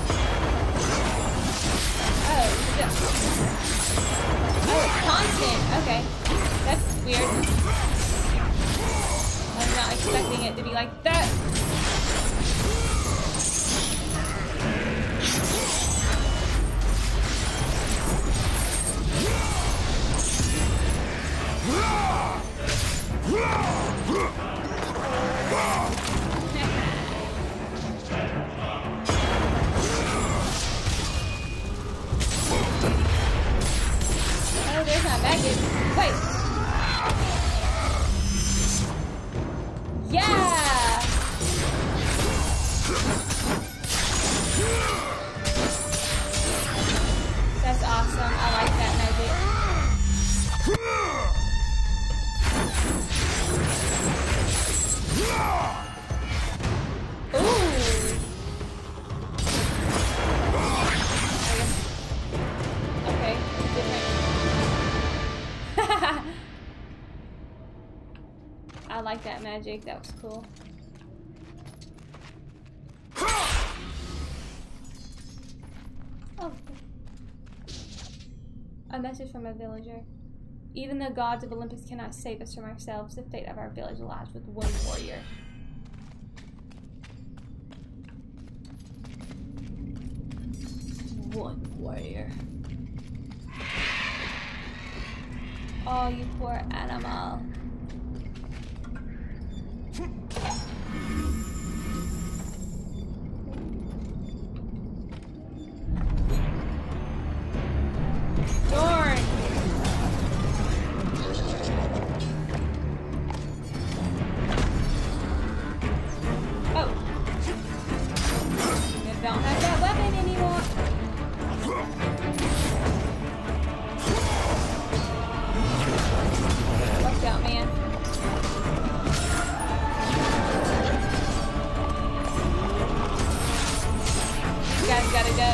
Oh, is it... oh, it's constant. Okay. That's weird. I was not expecting it to be like that. Oh, there's my baggage. Wait. Yeah. That's awesome. I like that magic. Ooh. Okay, different. I like that magic. That was cool. Oh. A message from a villager. Even the gods of Olympus cannot save us from ourselves. The fate of our village lies with one warrior. One warrior. Oh, you poor animal. Darn! Oh. I don't have that weapon anymore. Watch out, man. You guys gotta go.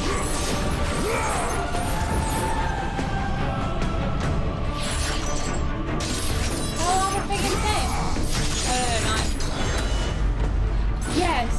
How long are they gonna stay? Oh, no, they're not. Yes!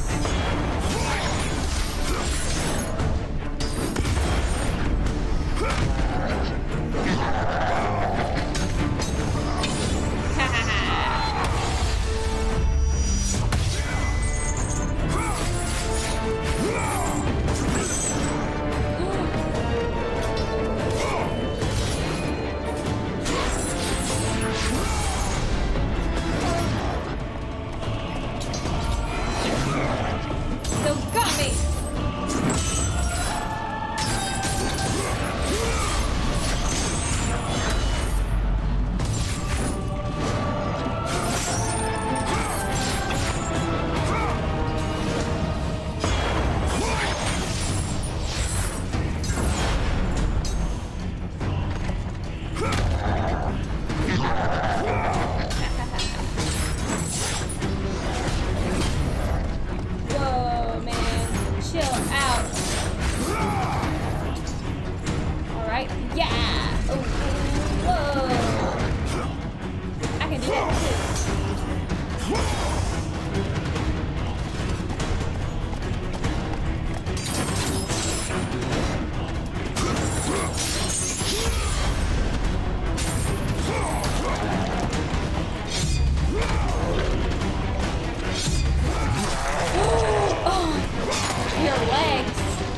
have legs.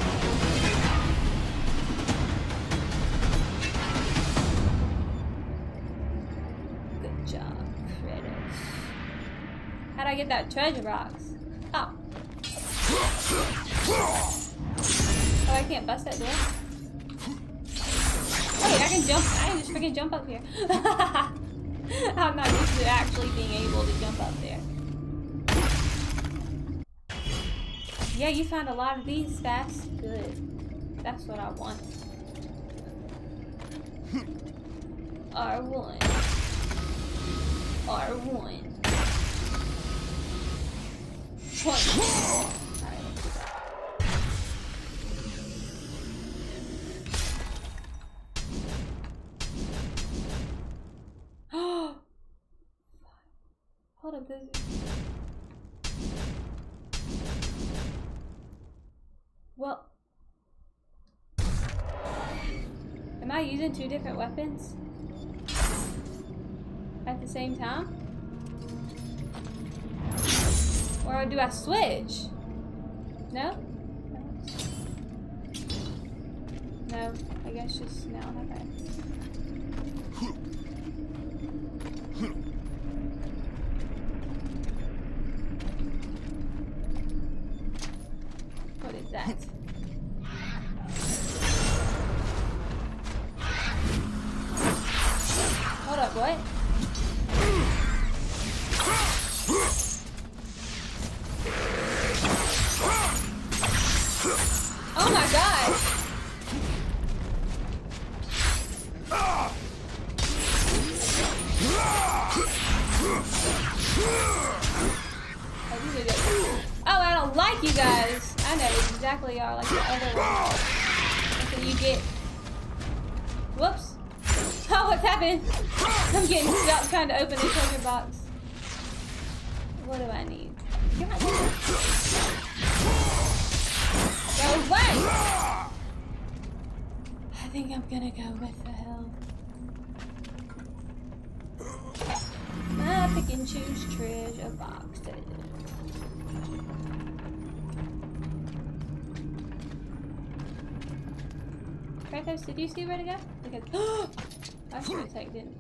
Good job, Kratos. How'd I get that treasure box? Oh. Oh, I can't bust that door? Wait, I can jump. I can just freaking jump up here. I'm not used to actually being able to jump up there. Yeah, you found a lot of these fast. Good. That's what I want. R one. R one. Point. Alright, let's do that. Hold up, this. Well, am I using two different weapons at the same time? Or do I switch? No? No, I guess just now, okay. What is that? Hold up, what? Oh my god! Oh, I don't like you guys. I know exactly y'all like the other one. That's what you get. Whoops. Oh, what's happening? I'm getting stuck trying to open the treasure box. What do I need? Come on. Go away! I think I'm gonna go with the hell. I pick and choose treasure boxes. Kratos, did you see where to go? Because I should have taken it.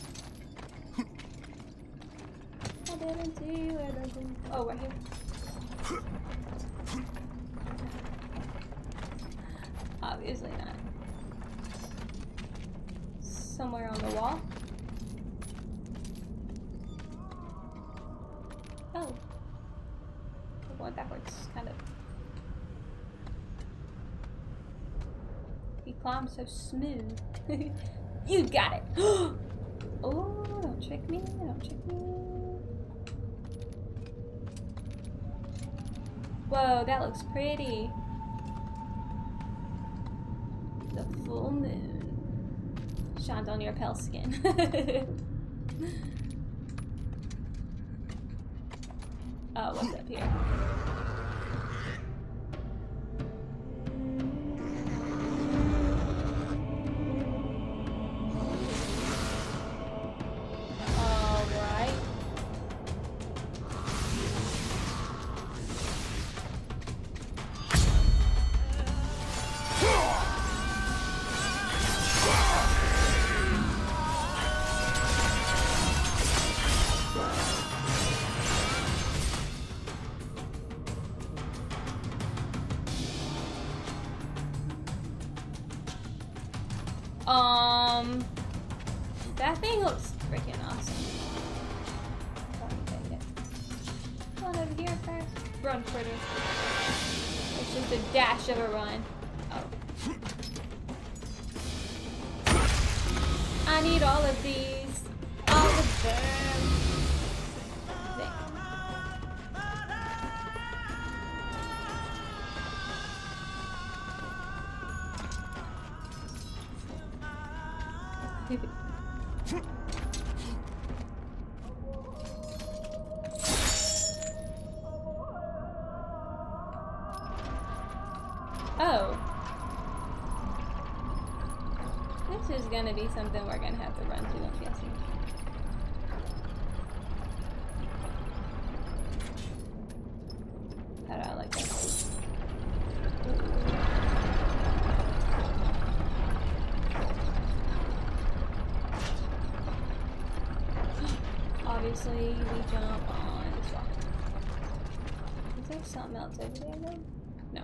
I didn't see where to go. Oh, right here. Obviously not. Somewhere on the wall. Oh. We're going backwards, kind of. He climbs so smooth. You got it! Oh, don't trick me, don't trick me. Whoa, that looks pretty. The full moon shines on your pale skin. Oh, what's up here? Um, that thing looks freaking awesome. Come on over here first. Run, critter. It's just a dash of a run. Oh. I need all of these. All of them. There. Oh. This is gonna be something we're gonna have to run to, I'm guessing. How do I like that? obviously we jump on this rock. Is there something else over there though? No.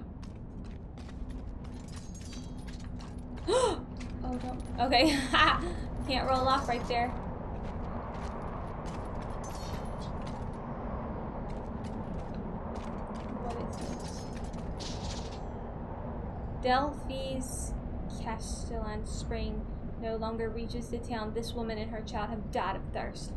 Oh, don't. Okay. Can't roll off right there. What is this? Delphi's Castellan Spring no longer reaches the town. This woman and her child have died of thirst.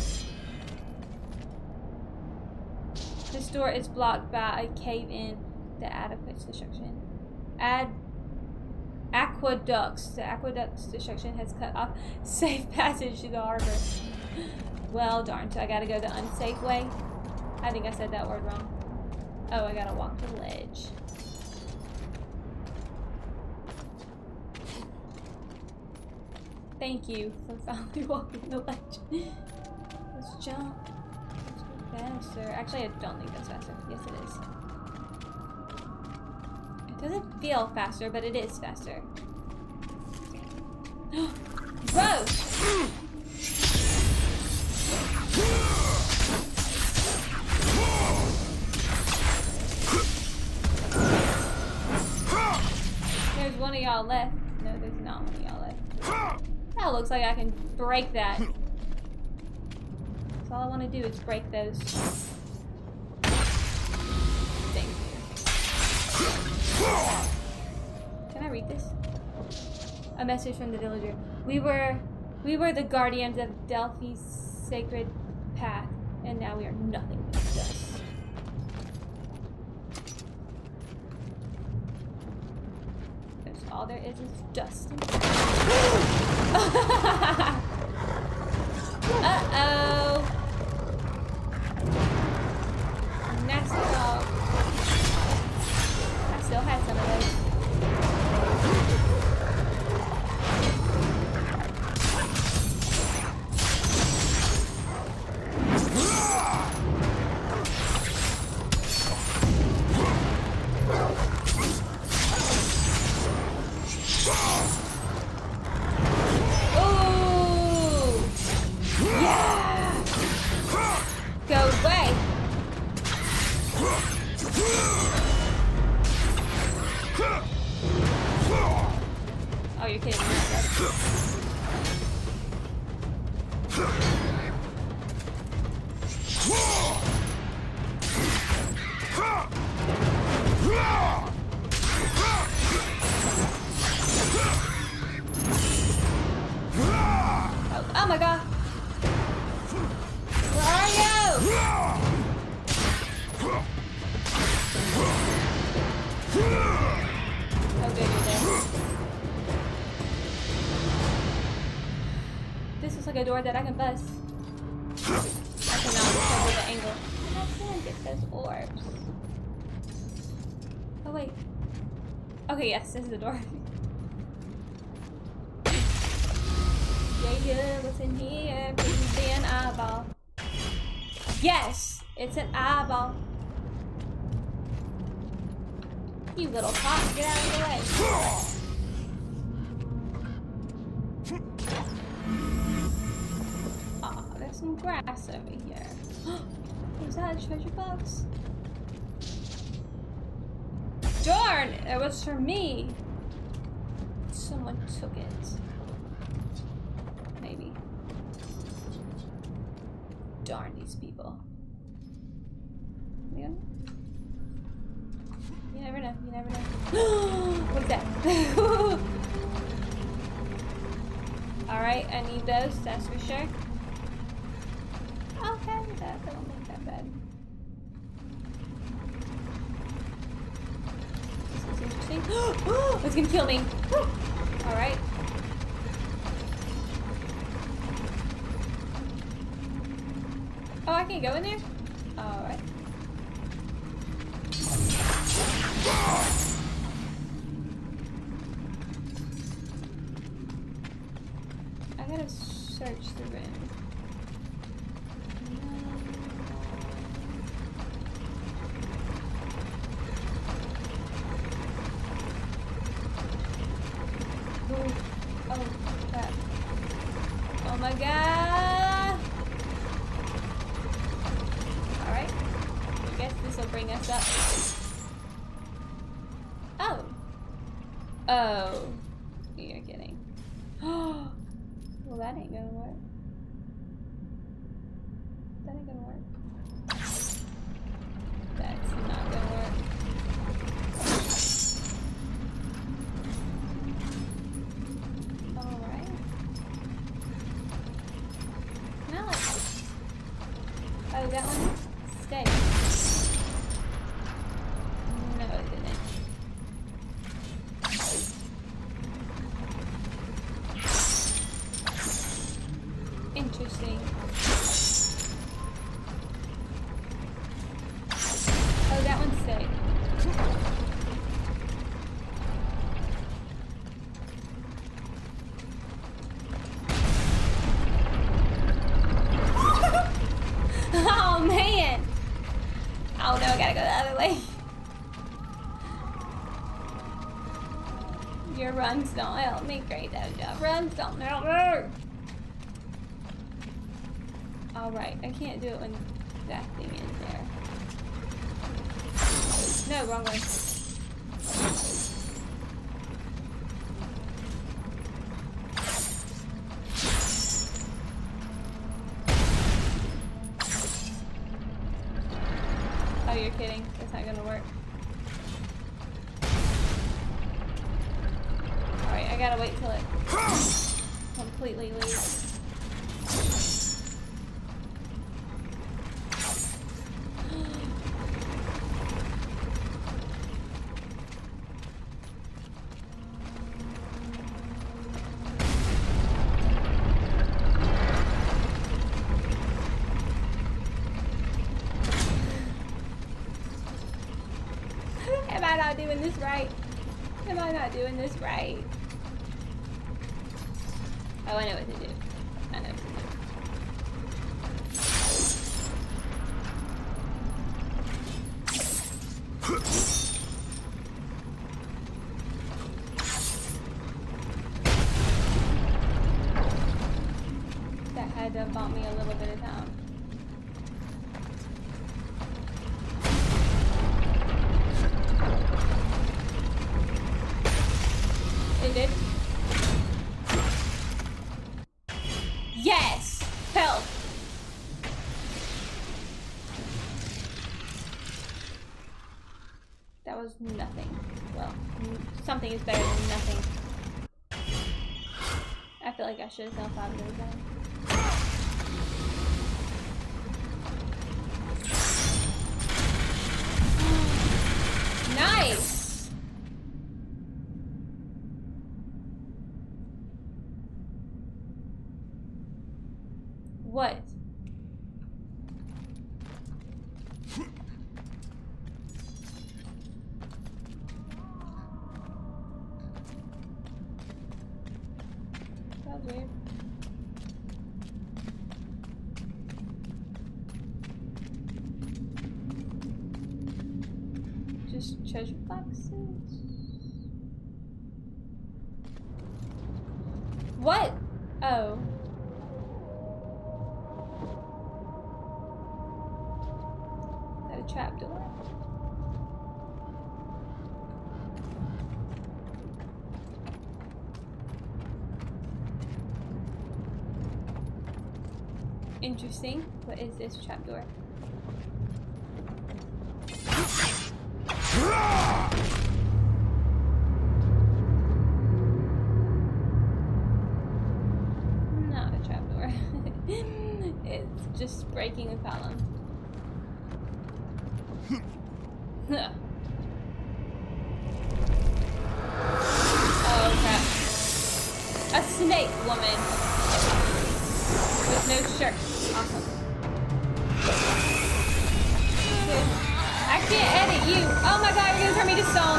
This door is blocked by a cave-in. The adequate destruction. Add aqueducts. The aqueduct's destruction has cut off safe passage to the harbor. Well, darn. So I gotta go the unsafe way. I think I said that word wrong. Oh, I gotta walk the ledge. Thank you for finally walking the ledge. Let's jump. Let's go faster. Actually, I don't think that's faster. Yes, it is. It doesn't feel faster, but it is faster. Gross! There's one of y'all left. No, there's not one of y'all left. That looks like I can break that. That's all I want to do is break those. Thank you. Can I read this? A message from the villager. We were, we were the guardians of Delphi's sacred path, and now we are nothing but dust. There's all there is is dust. Uh-oh. Nasty dog. I still had some of those. Oh, you're kidding me, right? Oh, oh my god! Where are you? Oh, good, you're there. This is like a door that I can bust. I cannot because of the angle. I can get those orbs. Oh wait. Okay, yes, this is the door. Yeah, yeah, what's in here? Please be an eyeball. Yes, it's an eyeball. You little pop, get out of the way. Aw, there's some grass over here. Was that a treasure box? Darn! It was for me. Someone took it. Maybe. Darn these people. Yeah. You never know, you never know. What's that? Alright, I need those, that's for sure. Okay, that don't make that bad. This is interesting. It's gonna kill me. Alright. Oh, I can't go in there? Alright. I gotta search the room. Oh, oh, crap. Oh my god! bring us up. Oh. Oh. You're kidding. Oh. Well, that ain't gonna work. That ain't gonna work. That's not gonna work. Alright. Now let's... Oh, that one stayed. No, it didn't. Interesting. Oh, that one stayed. Oh man! Oh no, I gotta go the other way. Your runs don't help me, Kratos. Your runs don't help me. Alright, I can't do it when that thing is there. No, wrong way. Oh, you're kidding. That's not gonna work. Alright, I gotta wait till it completely leaves. Am I not doing this right? Am I not doing this right? Oh, I know what to do. I know what to do. That had to bump me a little bit of time. It did. Yes! Help! That was nothing. Well, something is better than nothing. I feel like I should have thought of those then. Nice! What? That was weird. Just treasure boxes? What? Oh. Trapdoor. Interesting. What is this trapdoor? Not a trapdoor. It's just breaking a column. Oh crap. A snake woman with no shirt. Awesome. Dude, I can't edit you. Oh my god, you're gonna turn me to stone.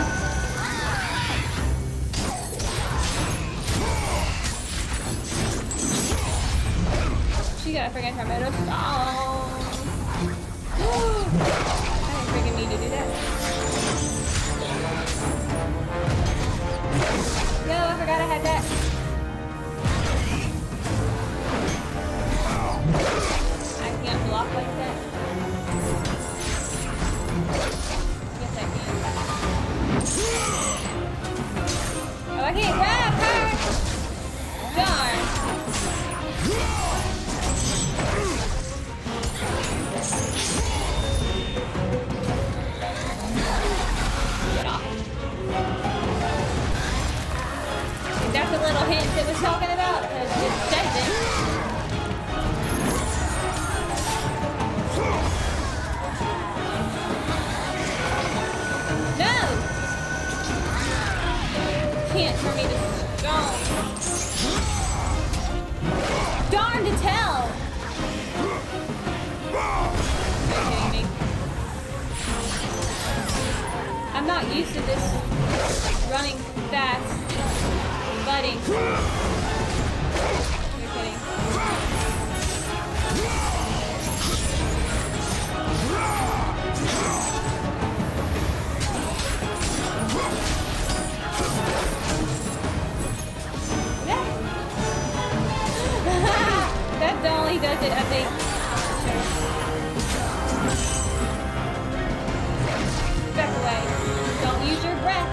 She gotta freaking turn me to stone. Freaking need to do that. Yo, I forgot I had that. I can't block like that. can't turn me to stone. Darn to tell! Are you kidding me? I'm not used to this running fast, buddy. You're kidding. That's the only does it, I think. Back away. Don't use your breath.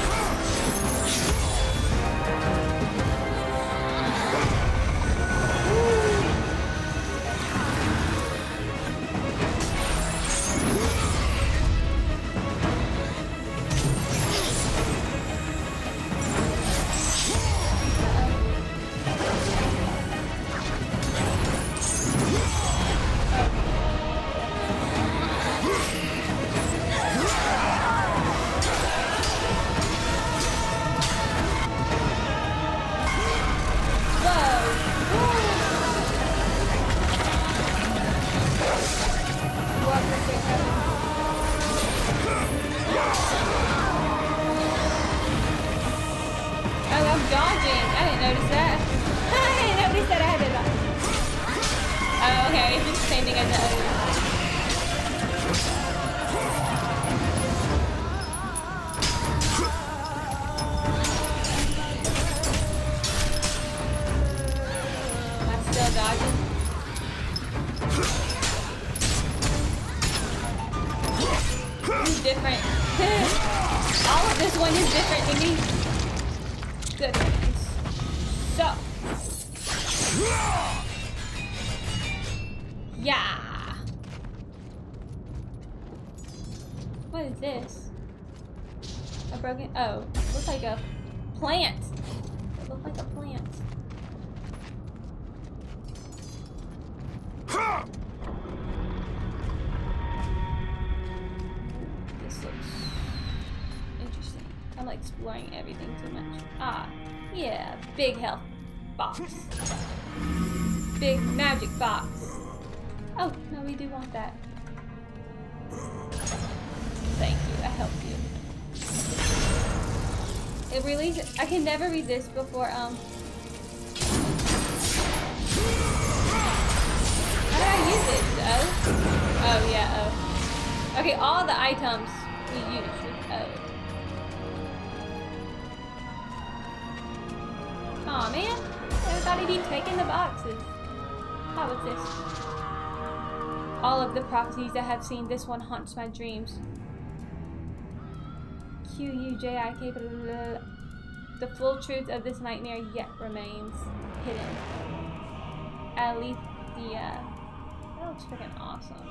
Oh, looks like a plant. It looks like a plant. This looks interesting. I'm like exploring everything too much. Ah, yeah, big health box. Big magic box. Oh, no, we do want that. Thank you, I helped you. It really, I can never read this before, um. How do I use it? O? Oh, yeah, O. Okay, all the items we use with O. Aw, man. I thought he'd be taking the boxes. How was this? All of the prophecies I have seen, this one haunts my dreams. Q U J I K. The full truth of this nightmare yet remains hidden. Alethea. That looks freaking awesome.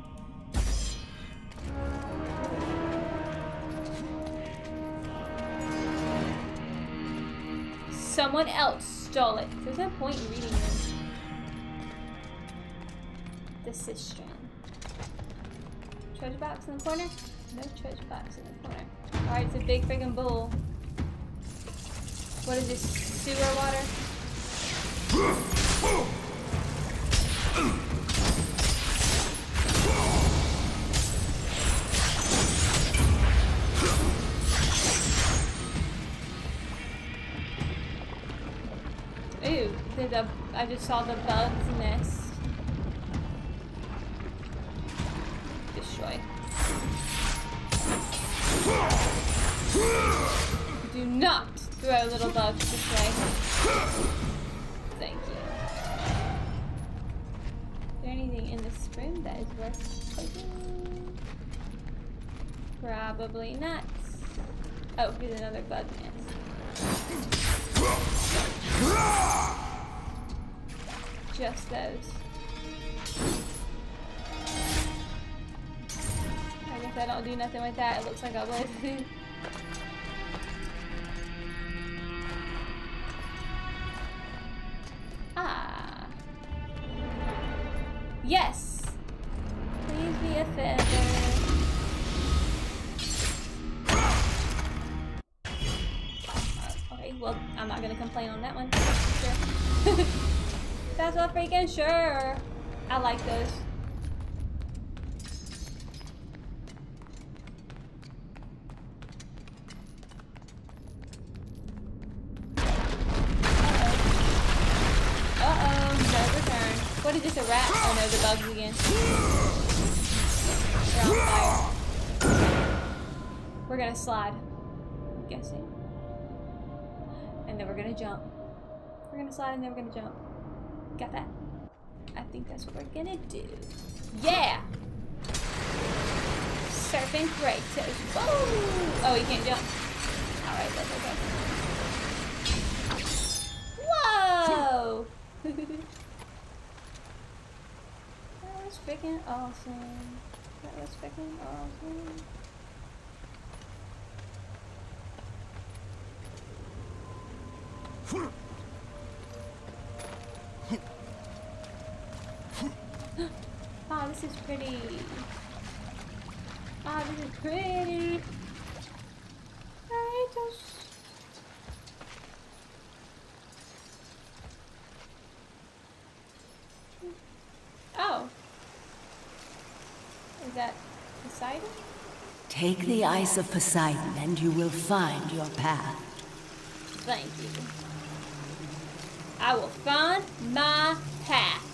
Someone else stole it. There's no point in reading this. The cistern. Treasure box in the corner? No treasure box in the corner. Alright, it's a big friggin' bowl. What is this? Sewer water? Ooh, there's a, I just saw the bug's nest. Destroy. Do not throw little bugs this way. Thank you. Is there anything in this room that is worth taking? Probably not. Oh, here's another bug nest. Just those. I guess I don't do nothing with that. It looks like I would. Ah. Yes. Please be a feather. Okay, well, I'm not gonna complain on that one. Sure. That's a freaking sure. I like those. Uh-oh, no return. What is this, a rat? Oh no, the bugs again. They're on fire. We're gonna slide, I'm guessing. And then we're gonna jump. We're gonna slide and then we're gonna jump. Got that? I think that's what we're gonna do. Yeah! Surfing Kratos. Whoa! Oh, he can't jump. Alright, that's okay. Whoa! That was freaking awesome. That was freaking awesome. Oh, this is pretty. Oh, this is pretty. Kratos. Oh. Is that Poseidon? Take the Ice of Poseidon and you will find your path. Thank you. I will find my path.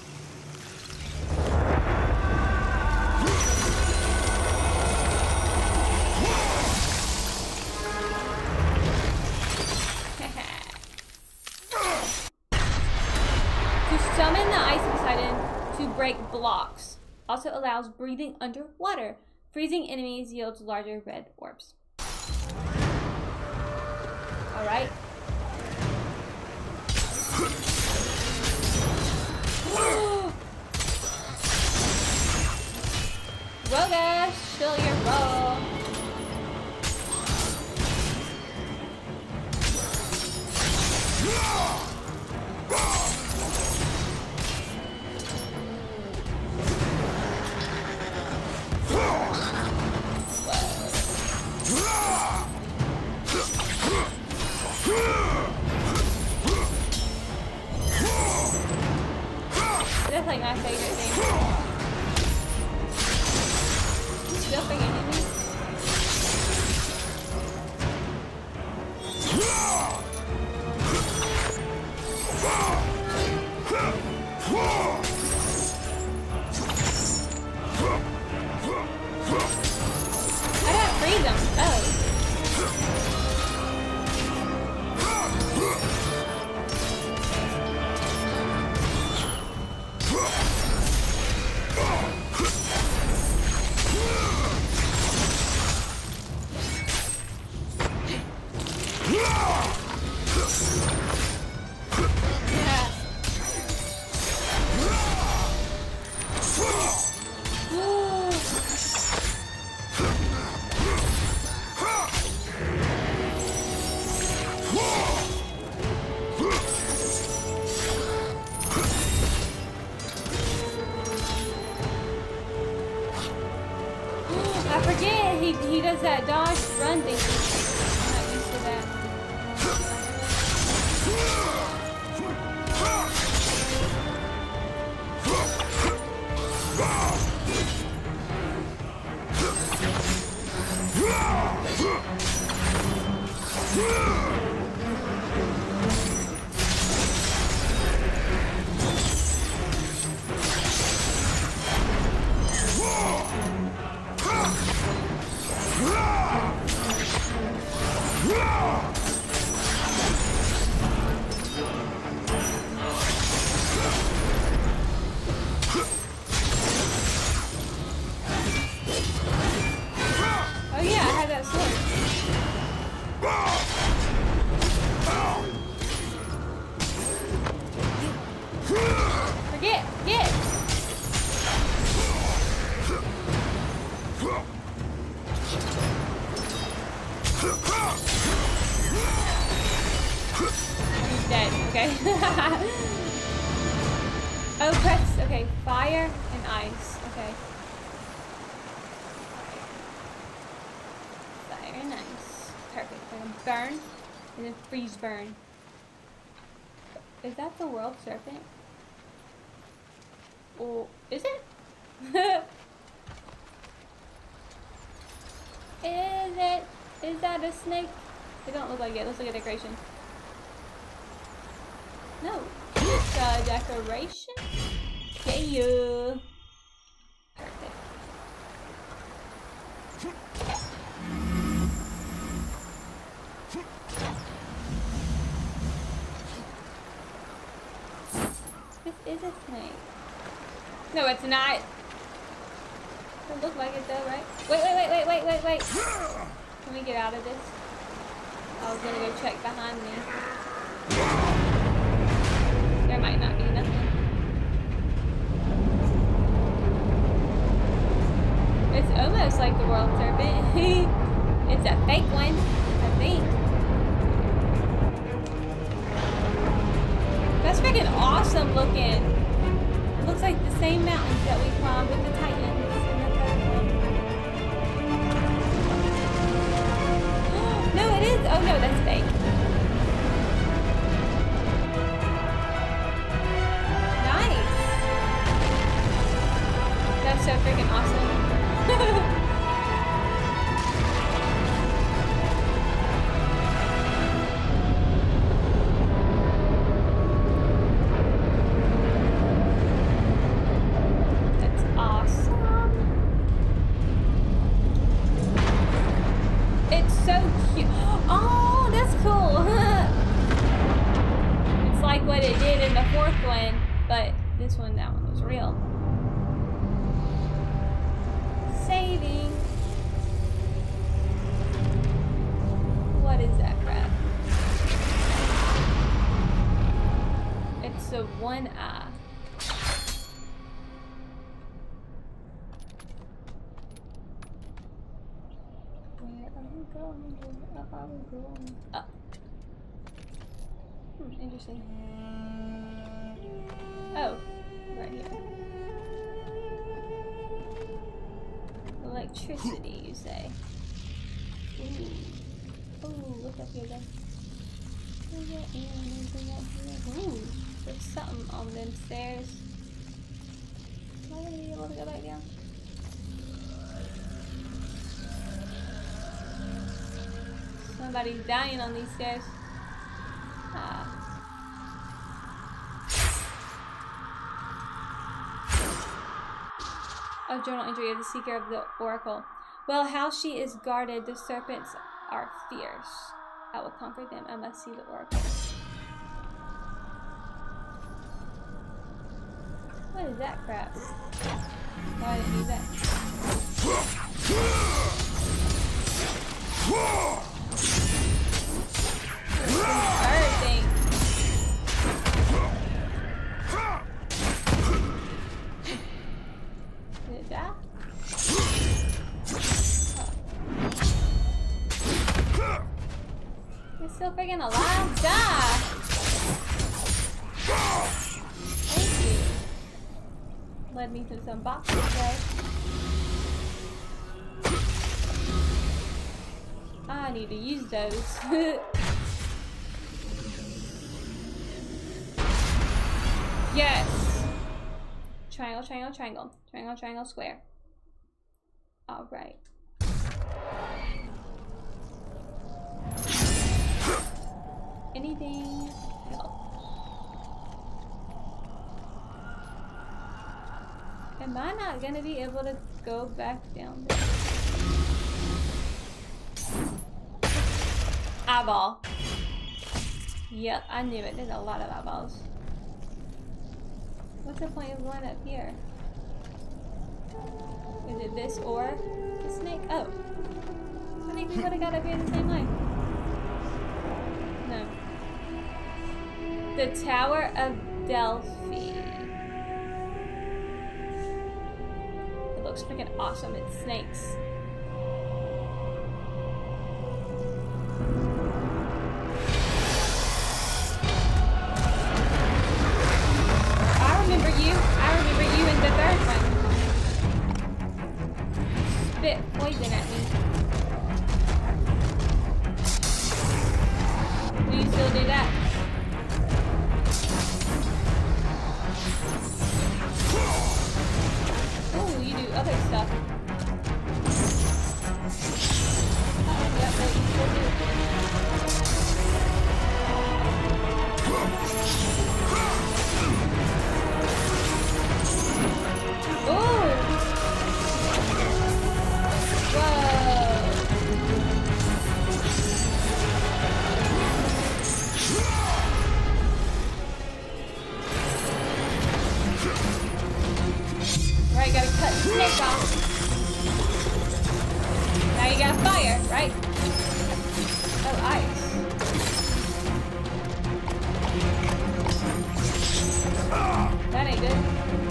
To summon the Ice of Poseidon to break blocks. Also allows breathing underwater. Freezing enemies yields larger red orbs. Alright. Roll guys, show your roll. That's like my favorite thing. Still forgetting me. I got freedom. Oh. I forget he he does that dodge run thing. I'm not used to that. Oh yeah, I had that sword. Forget, get. He's dead, okay. Oh, press, okay, fire and ice, okay. Fire and ice, perfect. We're gonna burn And then freeze burn. Is that the world serpent? Oh, is it? Is it? Is that a snake? It don't look like it. It looks like a decoration. No. It's a decoration? Yeah. Perfect. This is a snake. No, it's not. It look like it though, right? Wait, wait, wait, wait, wait, wait, wait. Can we get out of this? I was gonna go check behind me. There might not be nothing. It's almost like the world serpent. It's a fake one, I think. That's freaking awesome looking. It looks like the same mountains that we climbed with the Titans in the first one. No, it is. Oh no, that's fake. Nice. That's so freaking awesome. One eye. Where are we going? Where are we going? Up. Hmm, interesting. Oh, right here. Electricity, you say? Ooh. Ooh, look up here then. Ooh. There's something on them stairs. Am I gonna be able to go back down? Somebody's dying on these stairs. Ah. Oh, journal entry of the Seeker of the Oracle. Well, how she is guarded, the serpents are fierce. I will conquer them. I must see the Oracle. What is that crap? Why did I do that? Bird thing. Did it die? Oh. It's still freaking alive? Die! Thank you. Led me to some boxes there. I need to use those. Yes! Triangle, triangle, triangle. Triangle, triangle, square. Alright. Anything else? Am I not gonna be able to go back down there? Eyeball. Yep, I knew it. There's a lot of eyeballs. What's the point of going up here? Is it this or the snake? Oh. I think we would have got up here the same way. No. The Tower of Delphi. It looks freaking awesome. It's snakes. I remember you. I remember you in the third one. Spit poison at me. you still do that? Oh, you do other stuff. Oh, yeah, but you still do. Oh! Right, gotta cut the snake off. Now you got fire, right? Oh, ice. That ain't good.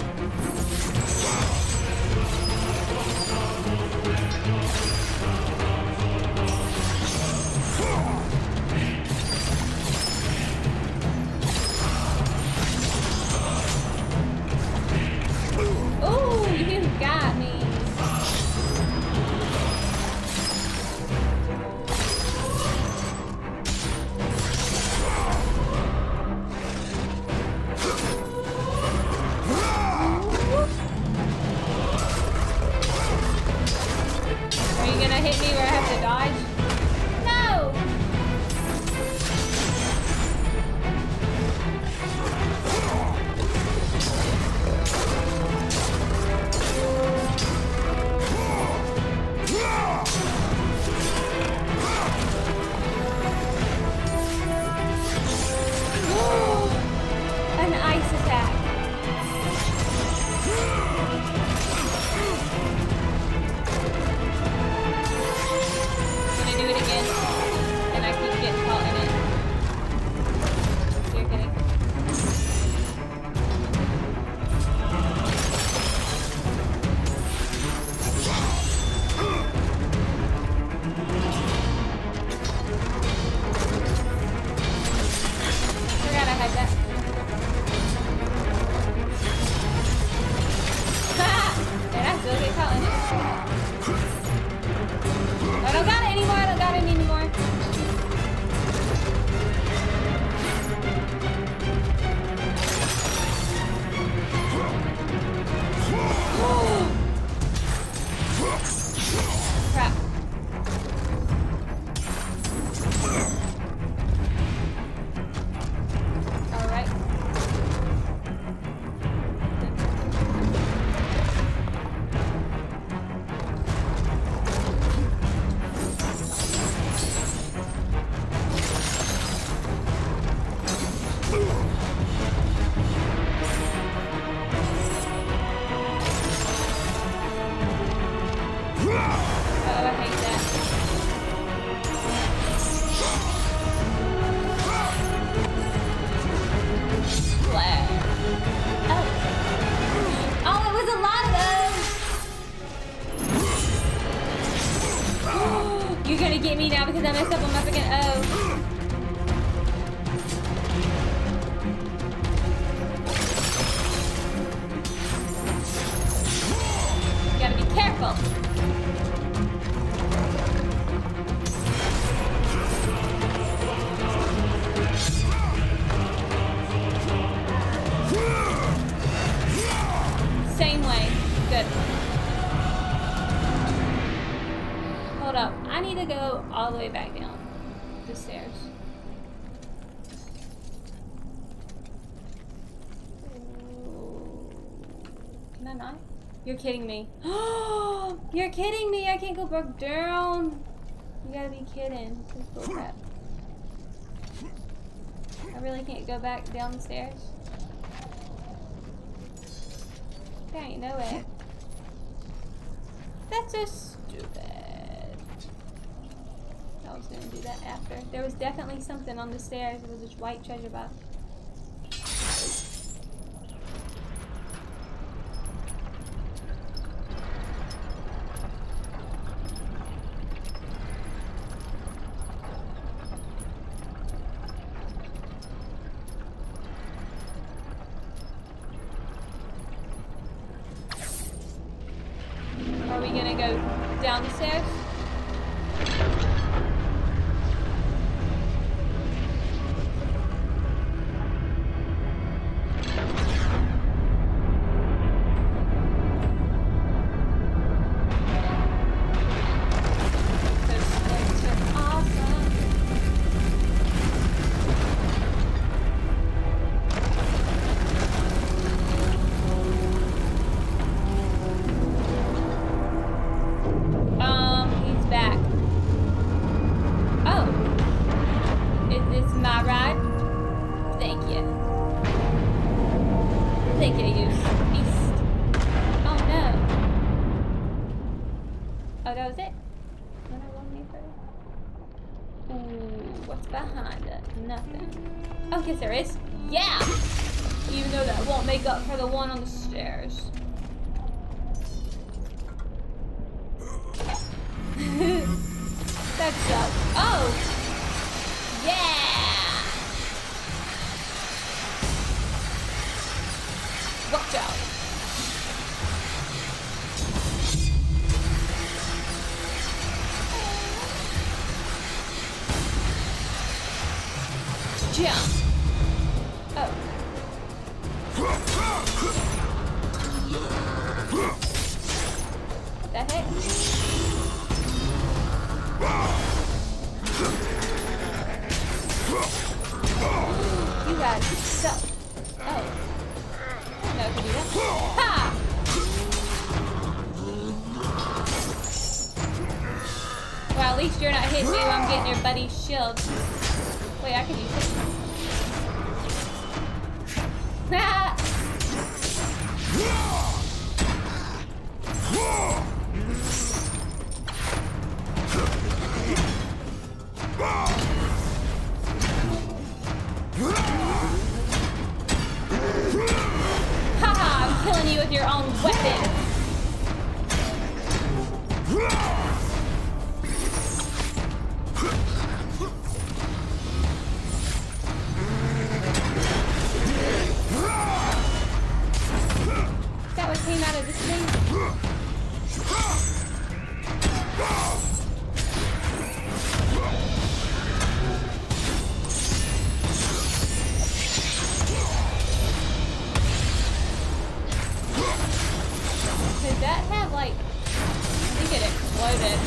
Ooh, you got me. Are you gonna hit me where I have to dodge? No! An ice attack. Gonna do it again, and I keep getting caught in it. You're kidding. Forgot I had that. And I still get caught in it. I don't got it anymore. I don't got it anymore. Crap. All right. Uh-oh, I hate that. Flag. Oh. Oh, it was a lot of those! You're gonna get me now because I messed up on my freaking O. Gotta be careful. Same way. Good. Hold up. I need to go all the way back down the stairs. Can I not? You're kidding me. You're kidding me. I can't go back down. You gotta be kidding. This is bullcrap. I really can't go back down the stairs. There ain't no way. That's so stupid. I was gonna do that after. There was definitely something on the stairs. It was a white treasure box. Are we gonna go down the stairs? was it? Then I won't need further. Ooh, what's behind it? Nothing. Oh, yes, there is. Yeah! Even though that won't make up for the one on the stairs. That sucks. Oh! Yeah! Watch out. Jump. Oh. What the heck? You guys suck. Oh. No, I can do that. Ha! Well, at least you're not hitting me when I'm getting your buddy's shield. Wait, I can use it. Ha! Haha, I'm killing you with your own weapon. Is that what came out of this thing? Did that have like, I think it exploded.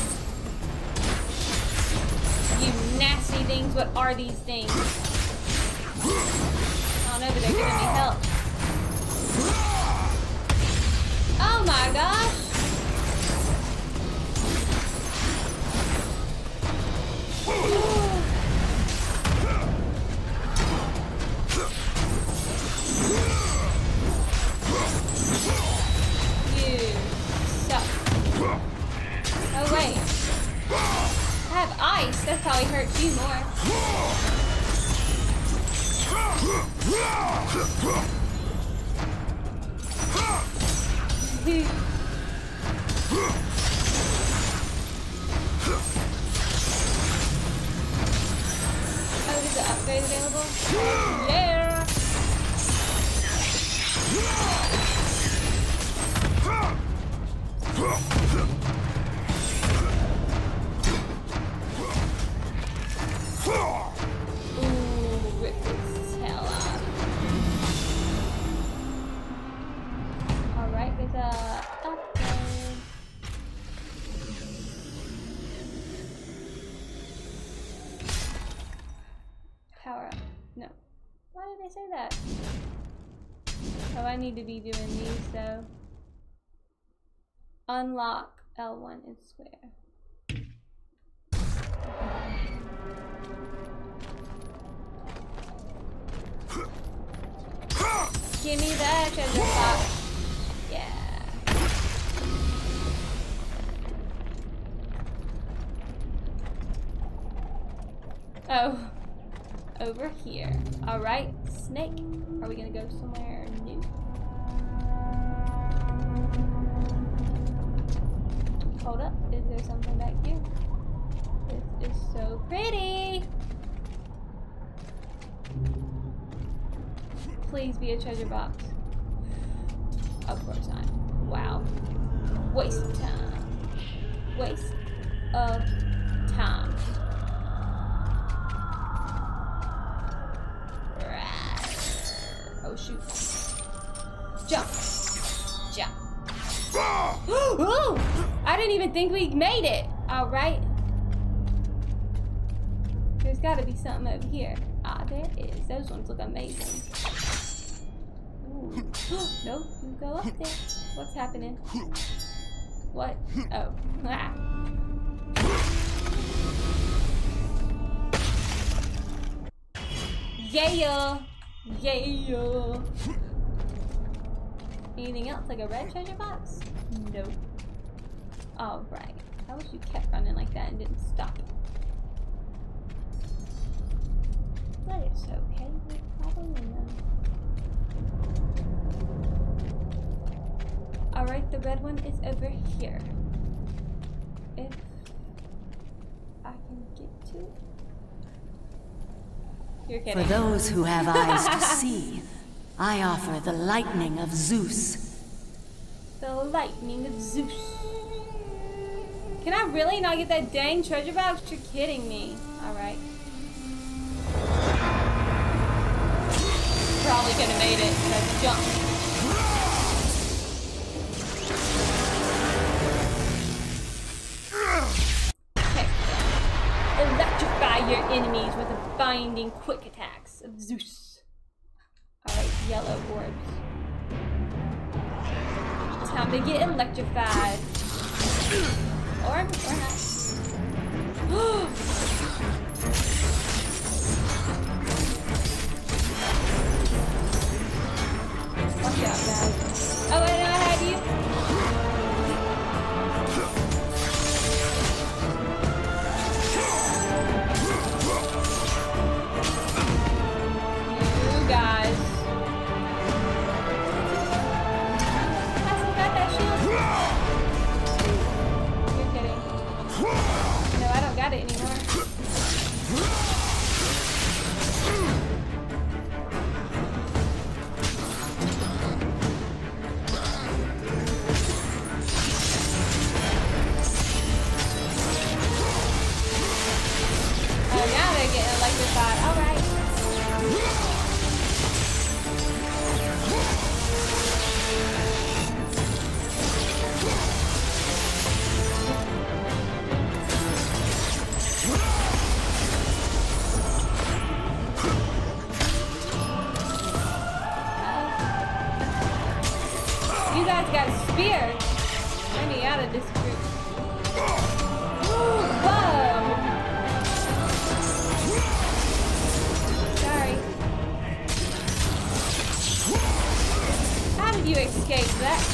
You nasty things, what are these things? I don't know, but they're giving me help. Oh my gosh! You suck. Oh wait. I have ice. That probably hurts you more. Oh, is the upgrade available? Yeah! Ooh, rip its tail off. Alright, there's a upgrade. Power up. No. Why did they say that? Oh, I need to be doing these though. Unlock L one and square. Give me that treasure box. Yeah. Oh. Over here. Alright, snake. Are we gonna go somewhere new? Hold up. Is there something back here? This is so pretty. Please be a treasure box. Of course not. Wow. Waste of time. Waste of time. Oh shoot. Jump. Jump. Ooh! I didn't even think we made it. Alright. There's gotta be something over here. Ah, there is. Those ones look amazing. Ooh. Nope, you go up there. What's happening? What? Oh. Ah. Yeah! Yeah! Anything else? Like a red treasure box? Nope. Alright. I wish you kept running like that and didn't stop. But it's okay. We'll probably know. Alright, the red one is over here. If I can get to it. You're kidding. For those who have eyes to see, I offer the lightning of Zeus. The lightning of Zeus. Can I really not get that dang treasure box? You're kidding me. Alright. Probably could have made it. Let's jump. Okay. Electrify your enemies with the binding quick attacks of Zeus. Alright, yellow orbs. Time to get electrified. Or, or not. Watch out, guys. Oh, wait, no, I had you. You guys. I still got that shield. You're kidding. No, I don't got it anymore. Oh, now they're getting electrified. All right. You guys got speared. Let me out of this group. Whoa! Sorry. How did you escape that?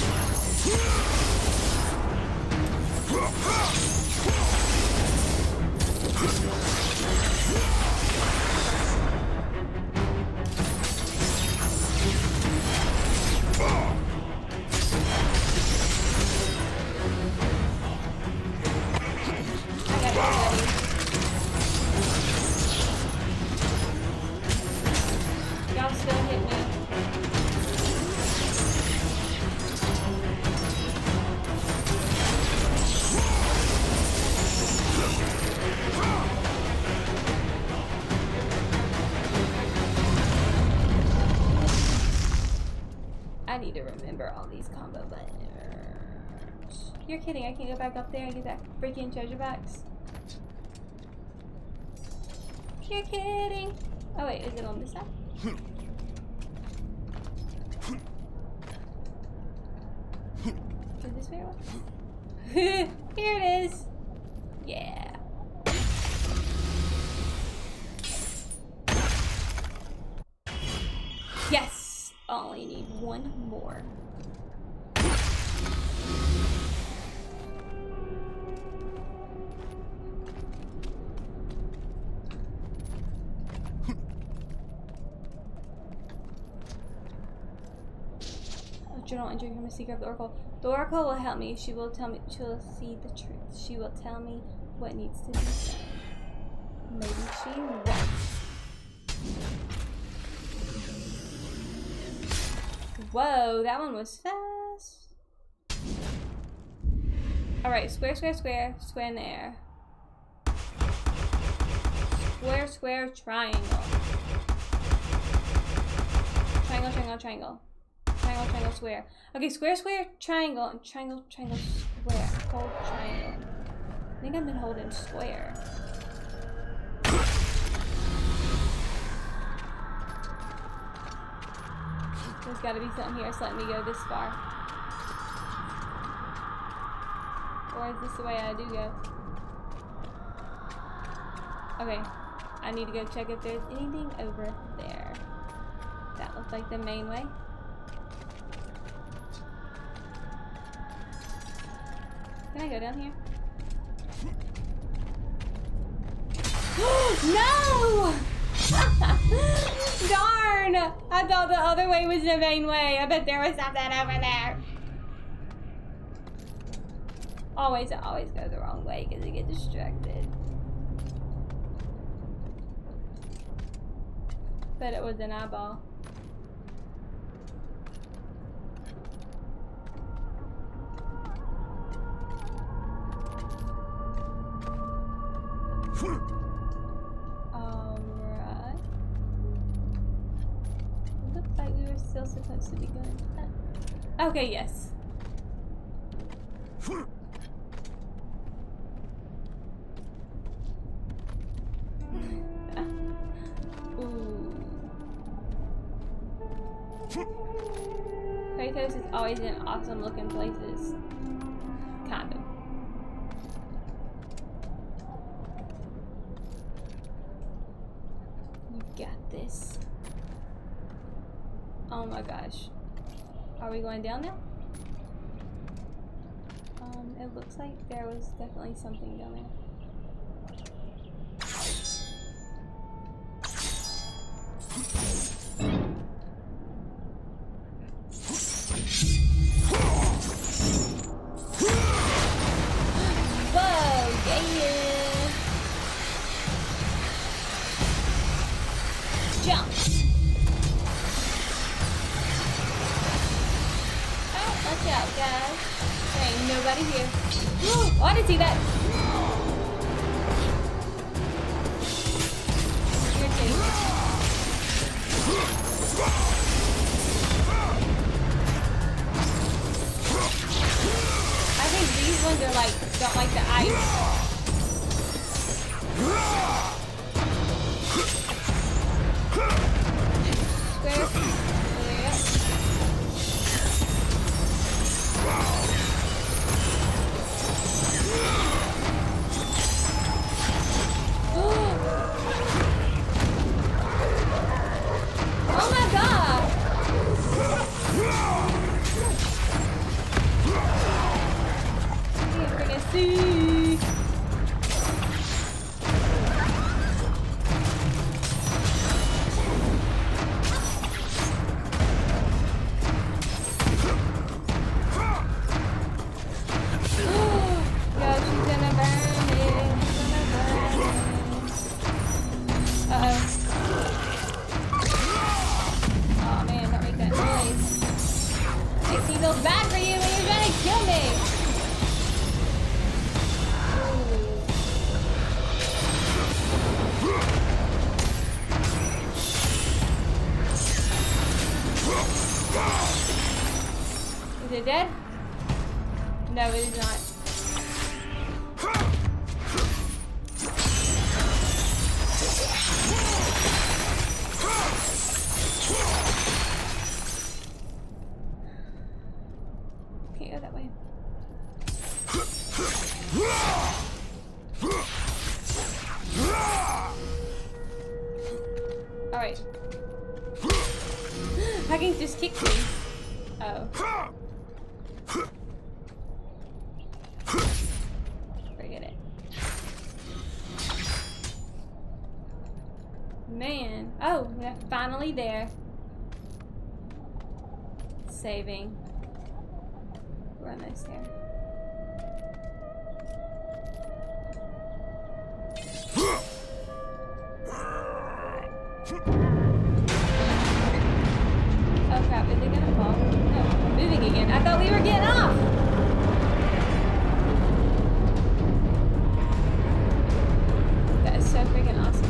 Y'all still hit me. I need to remember all these combo buttons. You're kidding, I can go back up there and get that freaking treasure box. You're kidding. Oh wait, is it on this side? Is this fair one? Here it is. Yeah. Yes. Only need one more. Journal entry from a secret of the Oracle. The Oracle will help me. She will tell me. She will see the truth. She will tell me what needs to be done. Maybe she won't. Whoa, that one was fast. All right, square, square, square, square in the air. Square, square, triangle. Triangle, triangle, triangle. Triangle, triangle, square. Okay, square, square, triangle, and triangle, triangle, square. Hold triangle. I think I've been holding square. There's gotta be something here that's letting me go this far. Or is this the way I do go? Okay, I need to go check if there's anything over there. That looks like the main way. Can I go down here? No! Darn! I thought the other way was the main way. I bet there was something over there. Always, I always go the wrong way because I get distracted. Bet it was an eyeball. Alright. Looks like we were still supposed to be going to that. Okay, yes. Ooh. Kratos is always in awesome looking places. Kind of. You got this. Oh my gosh. Are we going down now? Um, it looks like there was definitely something down there. Oh, I didn't see that. Irritating. I think these ones are like, don't like the ice. Square. Oh my god! Can't freaking see. Is it dead? No, it is not. Can't go that way. Alright. I can just kick these. Oh. Forget it. Man. Oh, we're finally there. Saving. We're almost there. Oh crap, is it gonna fall? No, we're moving again. I thought we were getting off! That is so freaking awesome.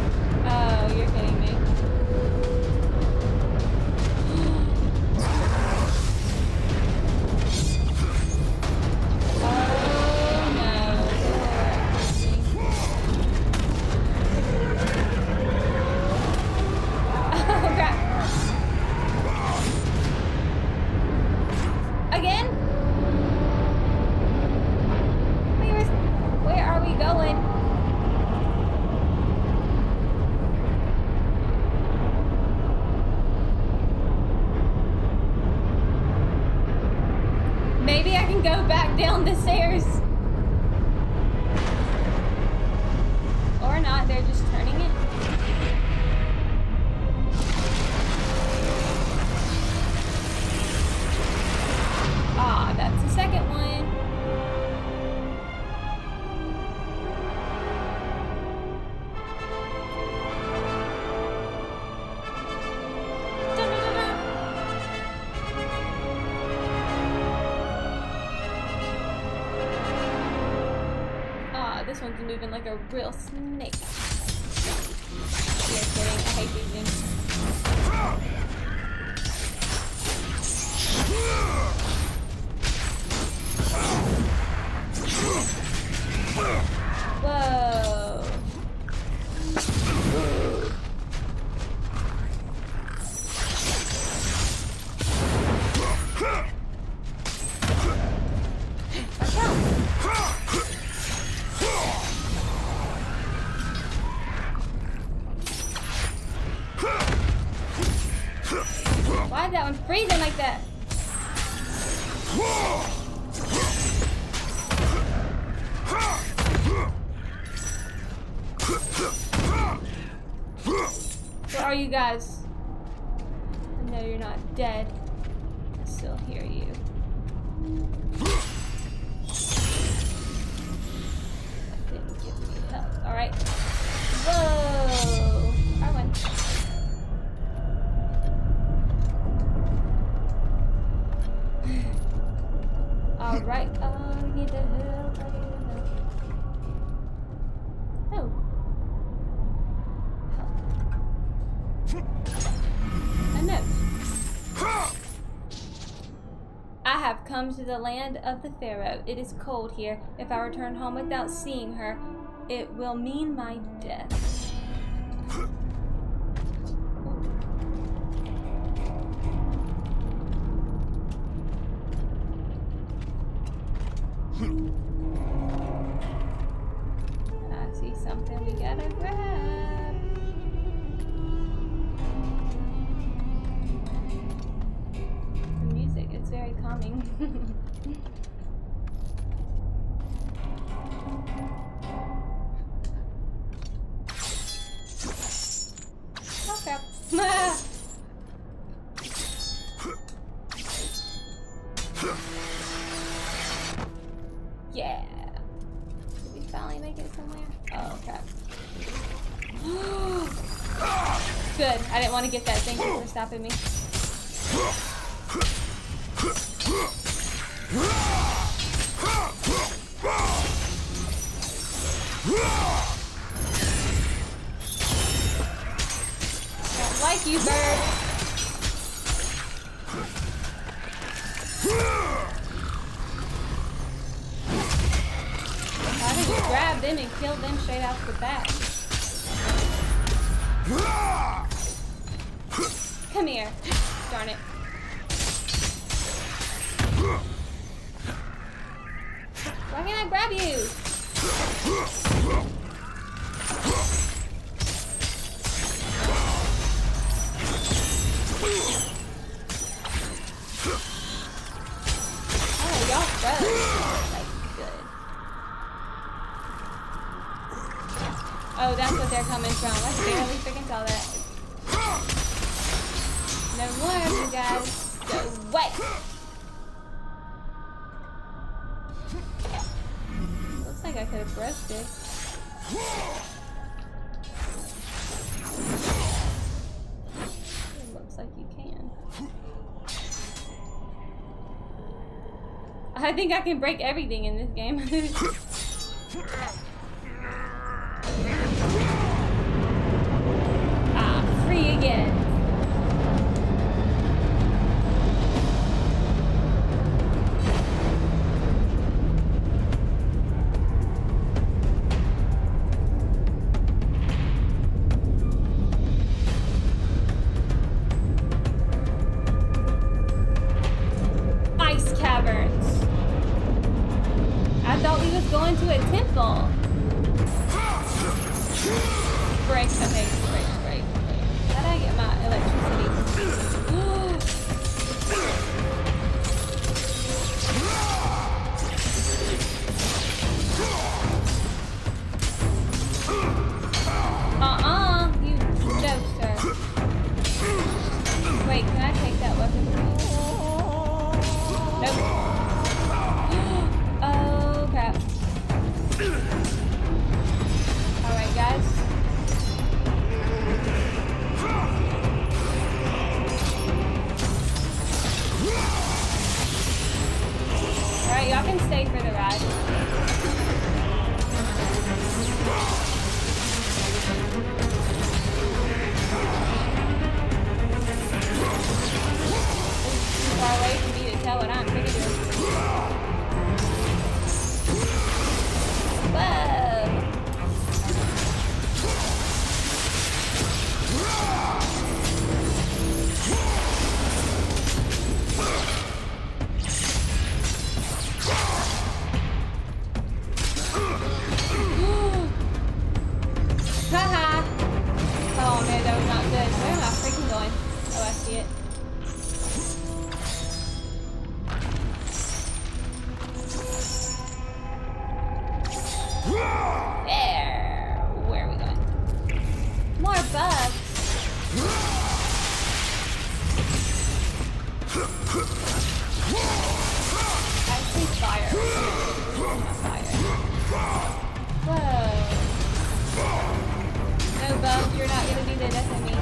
Oh, you're kidding me. go back down the stairs. Or not, they're just turning it. Ah, that's the second one. This one's moving like a real snake. Just kidding. I hate these things. Whoa. Why is that one freezing like that? Where are you guys? I know you're not dead. I still hear you. That didn't give me help. Alright. Whoa! I won. Alright, oh, I need the help, I need the help. Oh. Help. A note. I have come to the land of the Pharaoh. It is cold here. If I return home without seeing her, it will mean my death. I see something we gotta grab. The music is very calming. Oh crap. Yeah. Did we finally make it somewhere? Oh crap. Good. I didn't want to get that thing for stopping me. Don't like you, bird. I can just grab them and kill them straight off the bat. Come here. Darn it. Why can't I grab you? Oh, y'all froze. Like, good. Oh, that's what they're coming from. I barely freaking saw that. No more of you guys. Go away. Looks like I could have broke this. It looks like you can. I think I can break everything in this game. Ah, free again. Ice caverns. I thought we was going to a temple. Break, okay, break, break, break. How did I get my electricity? Alright, y'all can stay for the ride. Too far away for me to tell what I'm gonna do. Whoa! Haha! Oh man, that was not good. Where am I freaking going? Oh, I see it. There! Where are we going? More bugs! I see fire. Not fire. Whoa. No, bug, you're not gonna be the death of me.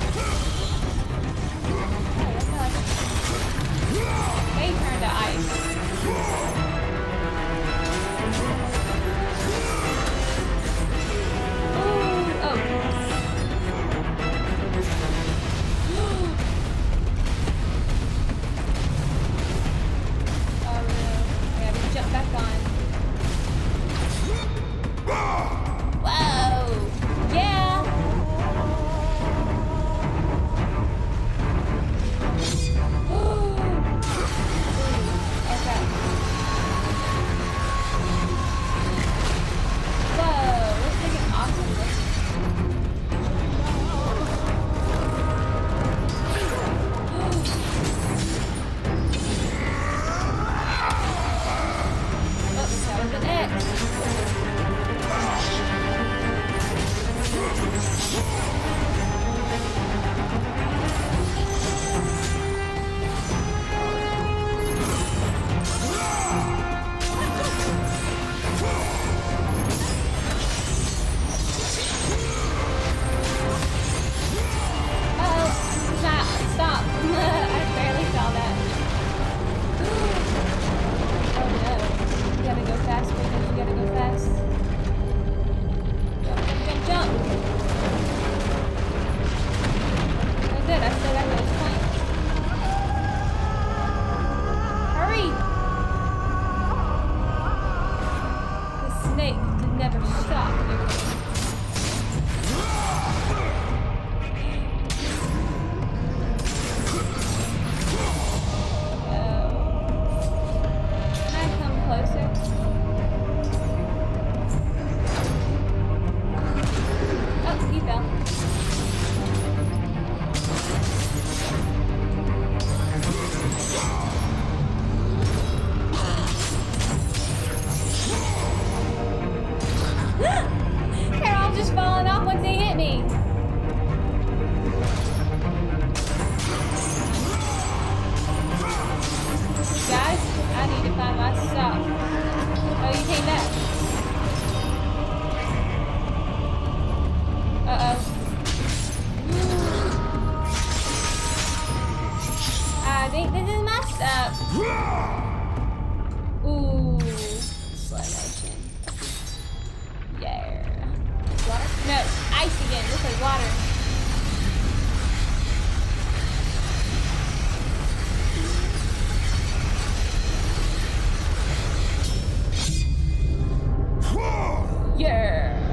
Oh, what's up? They turned to ice. Ooh, oh. Oh, no. Yeah, we jump back on. Whoa! Yeah! Okay. Whoa, this is freaking awesome. Oh, that was an X. Uh-oh, stop, stop. I barely saw that. Oh no, you gotta go fast, Kratos, you gotta go fast. Jump, jump, jump, jump. Oh good, I still got those points. Hurry! The snake did never stop. They're all just falling off once they hit me. Guys, I need to find my stuff. Oh, you came back. Uh-oh. I think this is my stuff. Ooh, slow motion. Yeah. Water? No, ice again. This is water. Yeah.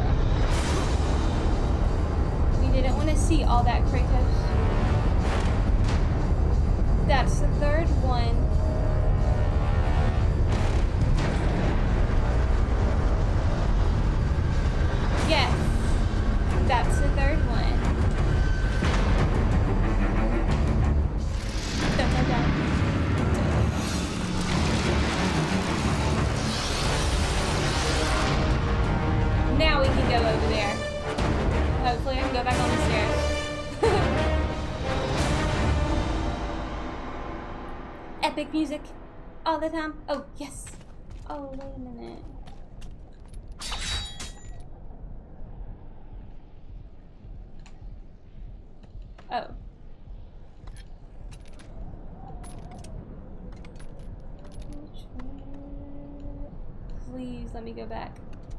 We didn't want to see all that, Kratos. That's the third one. Yes, that's the third one. Dun, dun, dun. Now we can go over there. Hopefully I can go back on the stairs. Epic music all the time. Oh, yes. Oh, wait a minute. Oh. Which one? Please let me go back.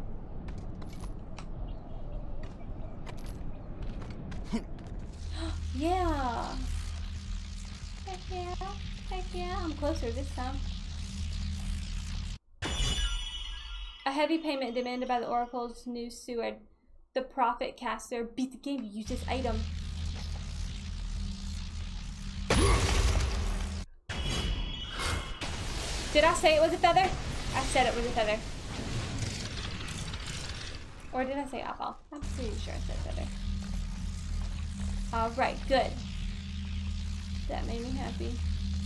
Yeah. Heck yeah. Heck yeah. I'm closer this time. A heavy payment demanded by the Oracle's new steward. The Prophet Caster beat the game to use this item. Did I say it was a feather? I said it was a feather. Or did I say eyeball? I'm pretty sure I said feather. Alright, good. That made me happy.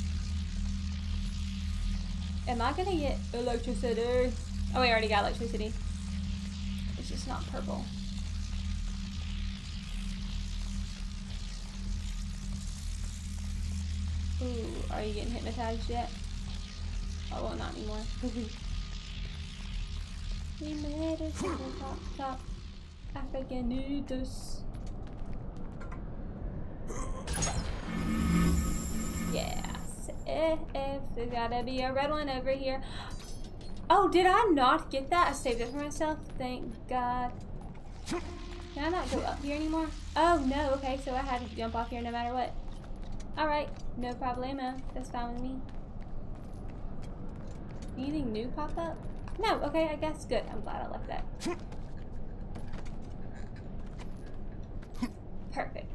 Am I gonna get electricity? Oh, we already got electricity. It's just not purple. Ooh, are you getting hypnotized yet? Oh, well, not anymore. We made it to the top, top. African noodles. Yes. If, if there's gotta be a red one over here. Oh, did I not get that? I saved it for myself. Thank God. Can I not go up here anymore? Oh, no. Okay, so I had to jump off here no matter what. Alright. No problemo. That's fine with me. Anything new pop up? No. Okay, I guess good. I'm glad I left that. Perfect.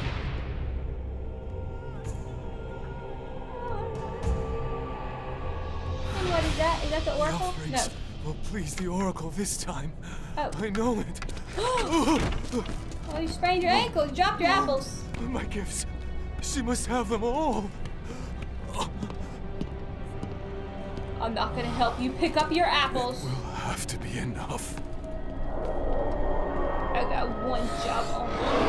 And what is that? Is that the Oracle? The No. will please the Oracle this time. Oh. I know it. Oh, you sprained your ankle. You dropped your apples. My gifts. She must have them all. I'm not gonna help you pick up your apples. It will have to be enough. I got one shovel.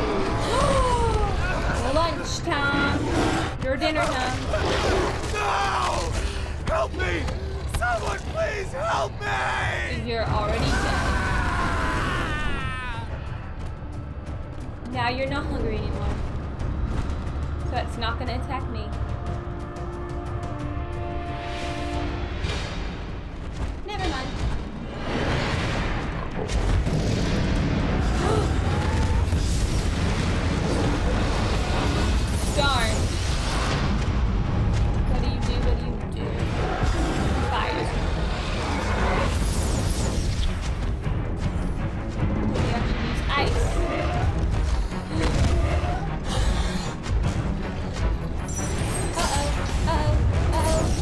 Lunchtime. Your dinner time. No! Help me! Someone please help me! You're already dead. Now you're not hungry anymore. So it's not gonna attack me. Never mind. Darn. What do you do? What do you do? Fire. We actually use ice. Uh-oh. Uh-oh. Uh-oh.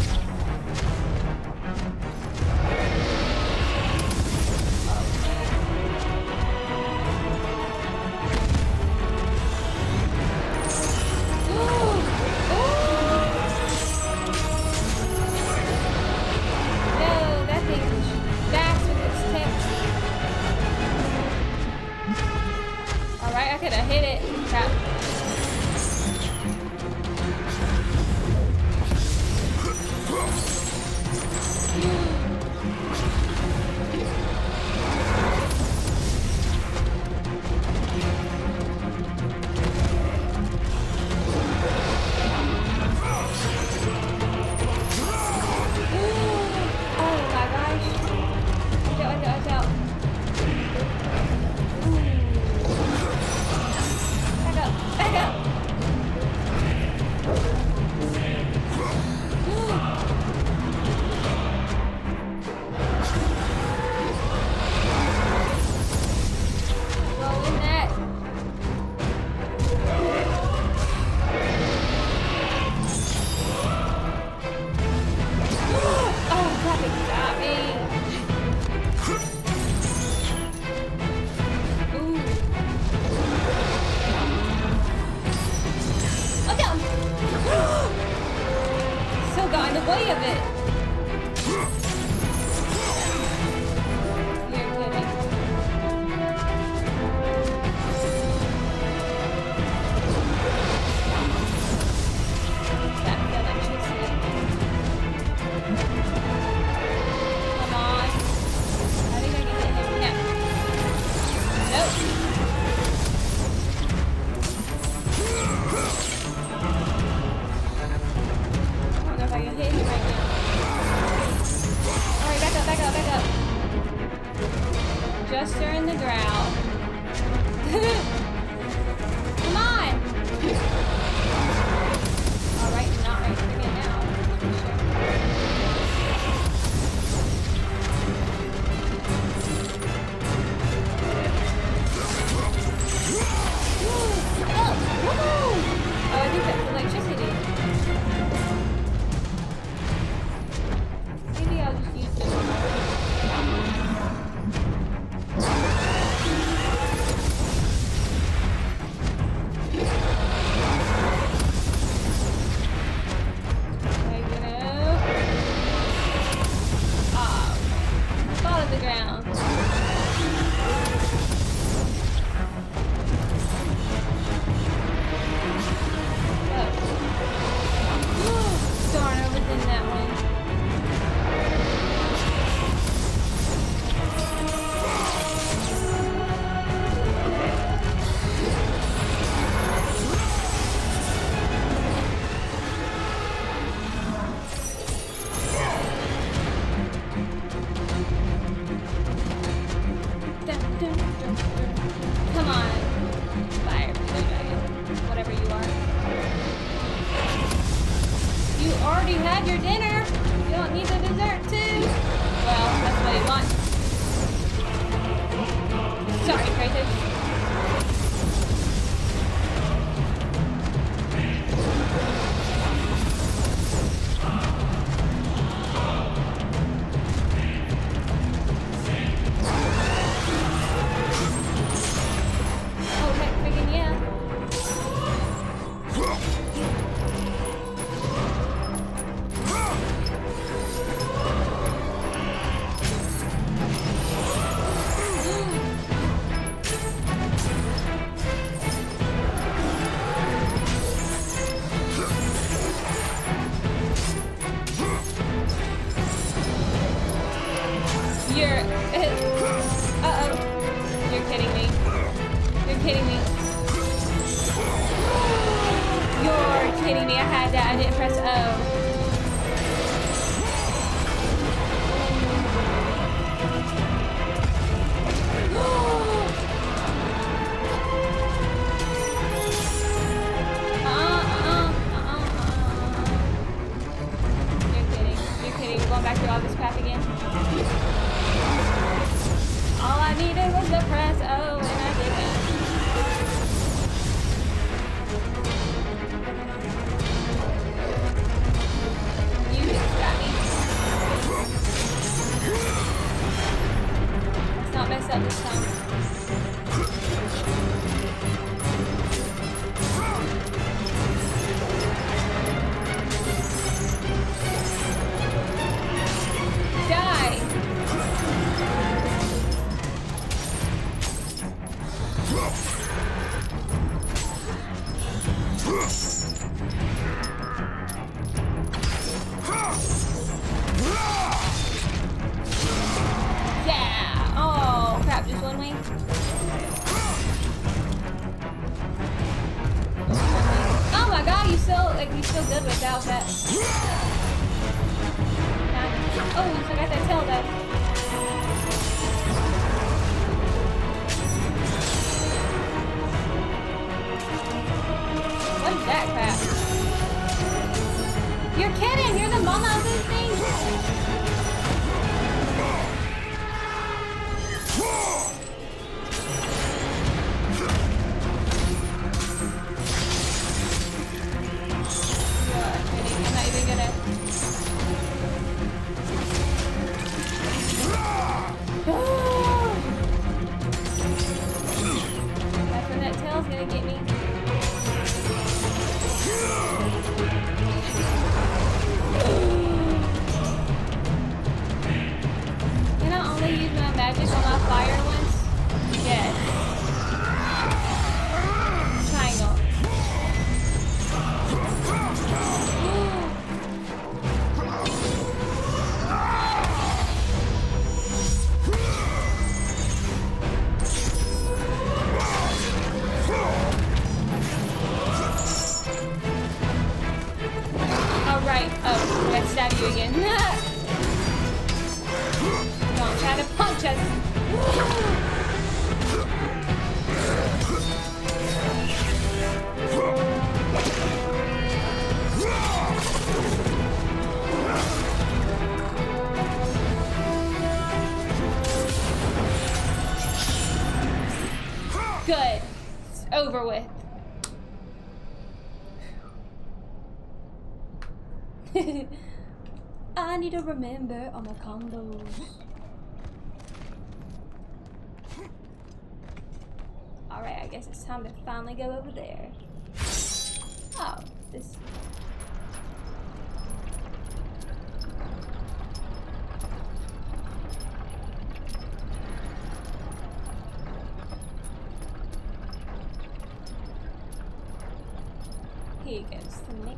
You already had your dinner. You don't need the dessert too. Well, that's what he wants. Sorry, Kratos. Oh, heck, friggin' yeah. You're... Uh-oh. You're kidding me. You're kidding me. You're kidding me. I had that. I didn't press O. Going back through all this crap again. All I needed was the press O, and I didn't. You just got me. Let's not mess up this time. Yeah! Oh, crap, just one wing. Oh my god, you still, like, you still good without that. Oh, you still got that tail though. What is that crap? You're kidding! You're the mama of these things! I'm not even gonna... That's when that tail's gonna get me. Can I only use my magic on my fire ones? Yes. Triangle. Alright. Oh, let's stab you again. Don't try to punch us. Good. It's over with. I need to remember all my combos. Alright, I guess it's time to finally go over there. Oh, this... Here goes the mix.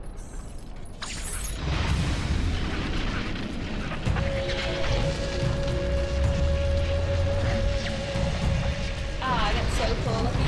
Ah, that's so cool looking.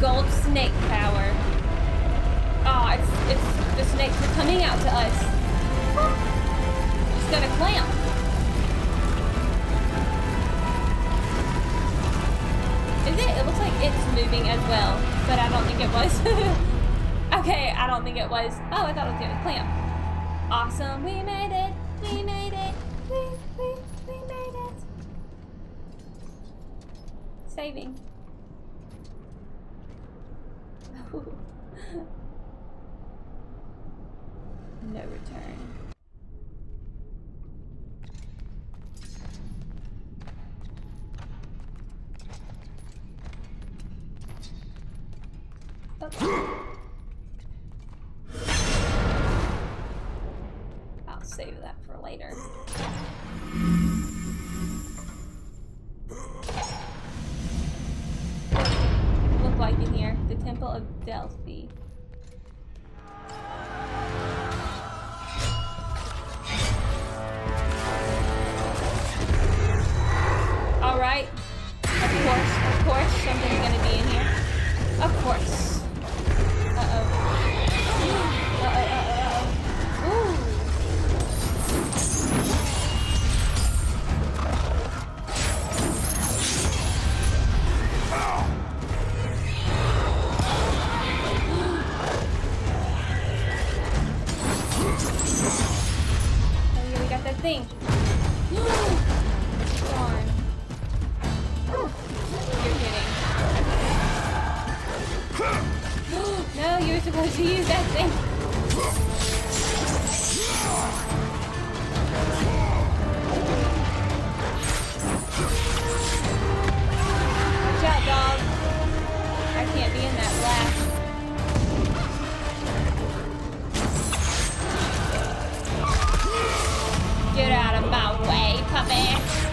gold snake power. Oh, it's, it's the snakes are coming out to us. Just got a clamp. Is it? It looks like it's moving as well, but I don't think it was. Okay, I don't think it was. Oh, I thought it was gonna clamp. Awesome, we made it. We made it. We, we, we made it. Saving. No return. Oh. I'll save that for later. Look like in here, the Temple of Delphi. All right. Of course, of course, something's gonna be in here. Of course. Uh-oh. Uh-oh, uh-oh, uh-oh. Ooh. Oh yeah, we got that thing. Darn. You're kidding. No, you're supposed to use that thing. Watch out, dog. I can't be in that blast. Get out of my way, puppy.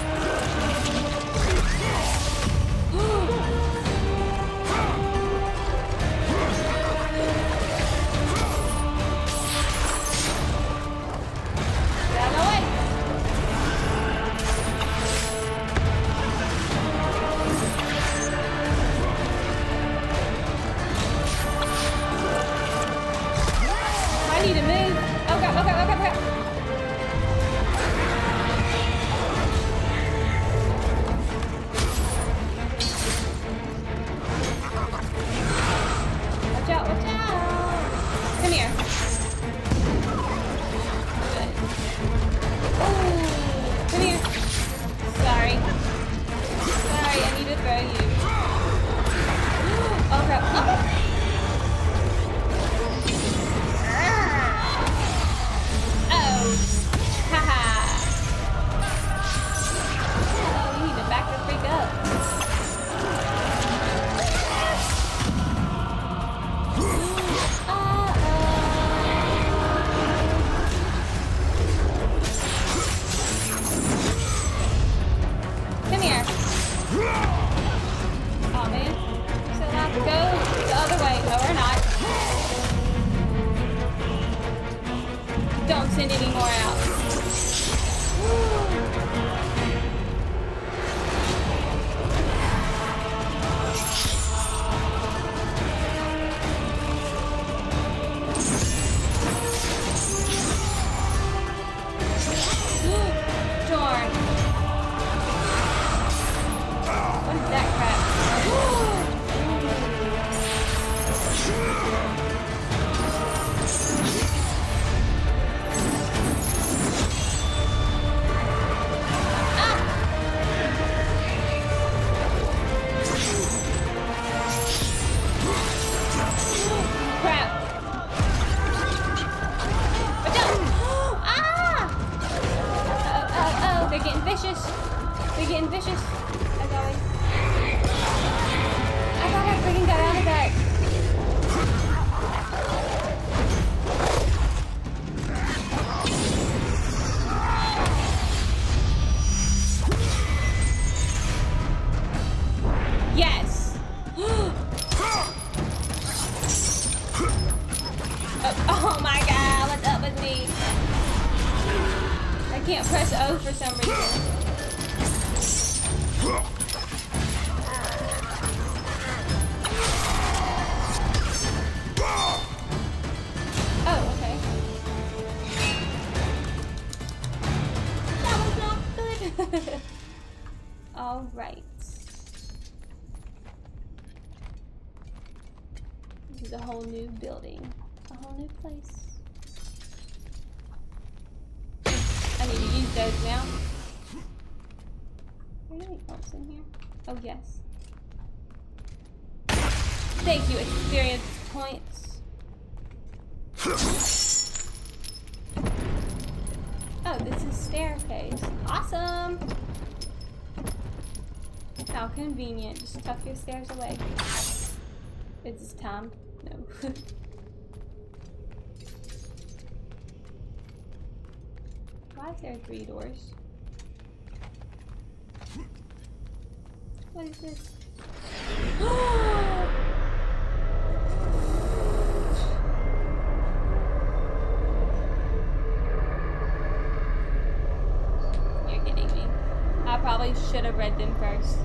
can't press O for some reason. This is a whole new building. A whole new place. I need to use those now. Are there anything else in here? Oh, yes. Thank you, experience points. Oh, this is staircase. Awesome! How convenient. Just tuck your stairs away. Is this time? No. Why is there three doors? What is this? You're kidding me. I probably should have read them first.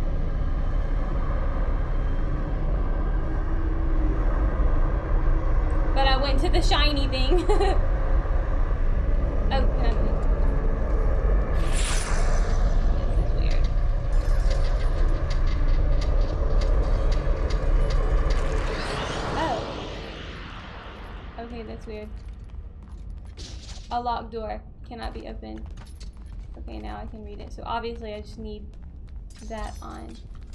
But I went to the shiny thing. Oh, can I move? This is weird. Oh. Okay, that's weird. A locked door cannot be opened. Okay, now I can read it. So obviously I just need that on.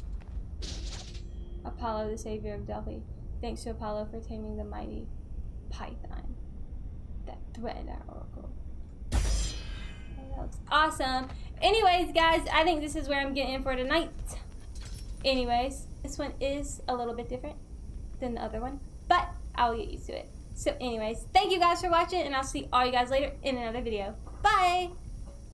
Apollo, the savior of Delphi. Thanks to Apollo for taming the mighty Python that threatened our oracle. That looks awesome. Anyways, guys, I think this is where I'm getting for tonight. Anyways, this one is a little bit different than the other one, but I'll get used to it. So anyways, thank you guys for watching, and I'll see all you guys later in another video. Bye!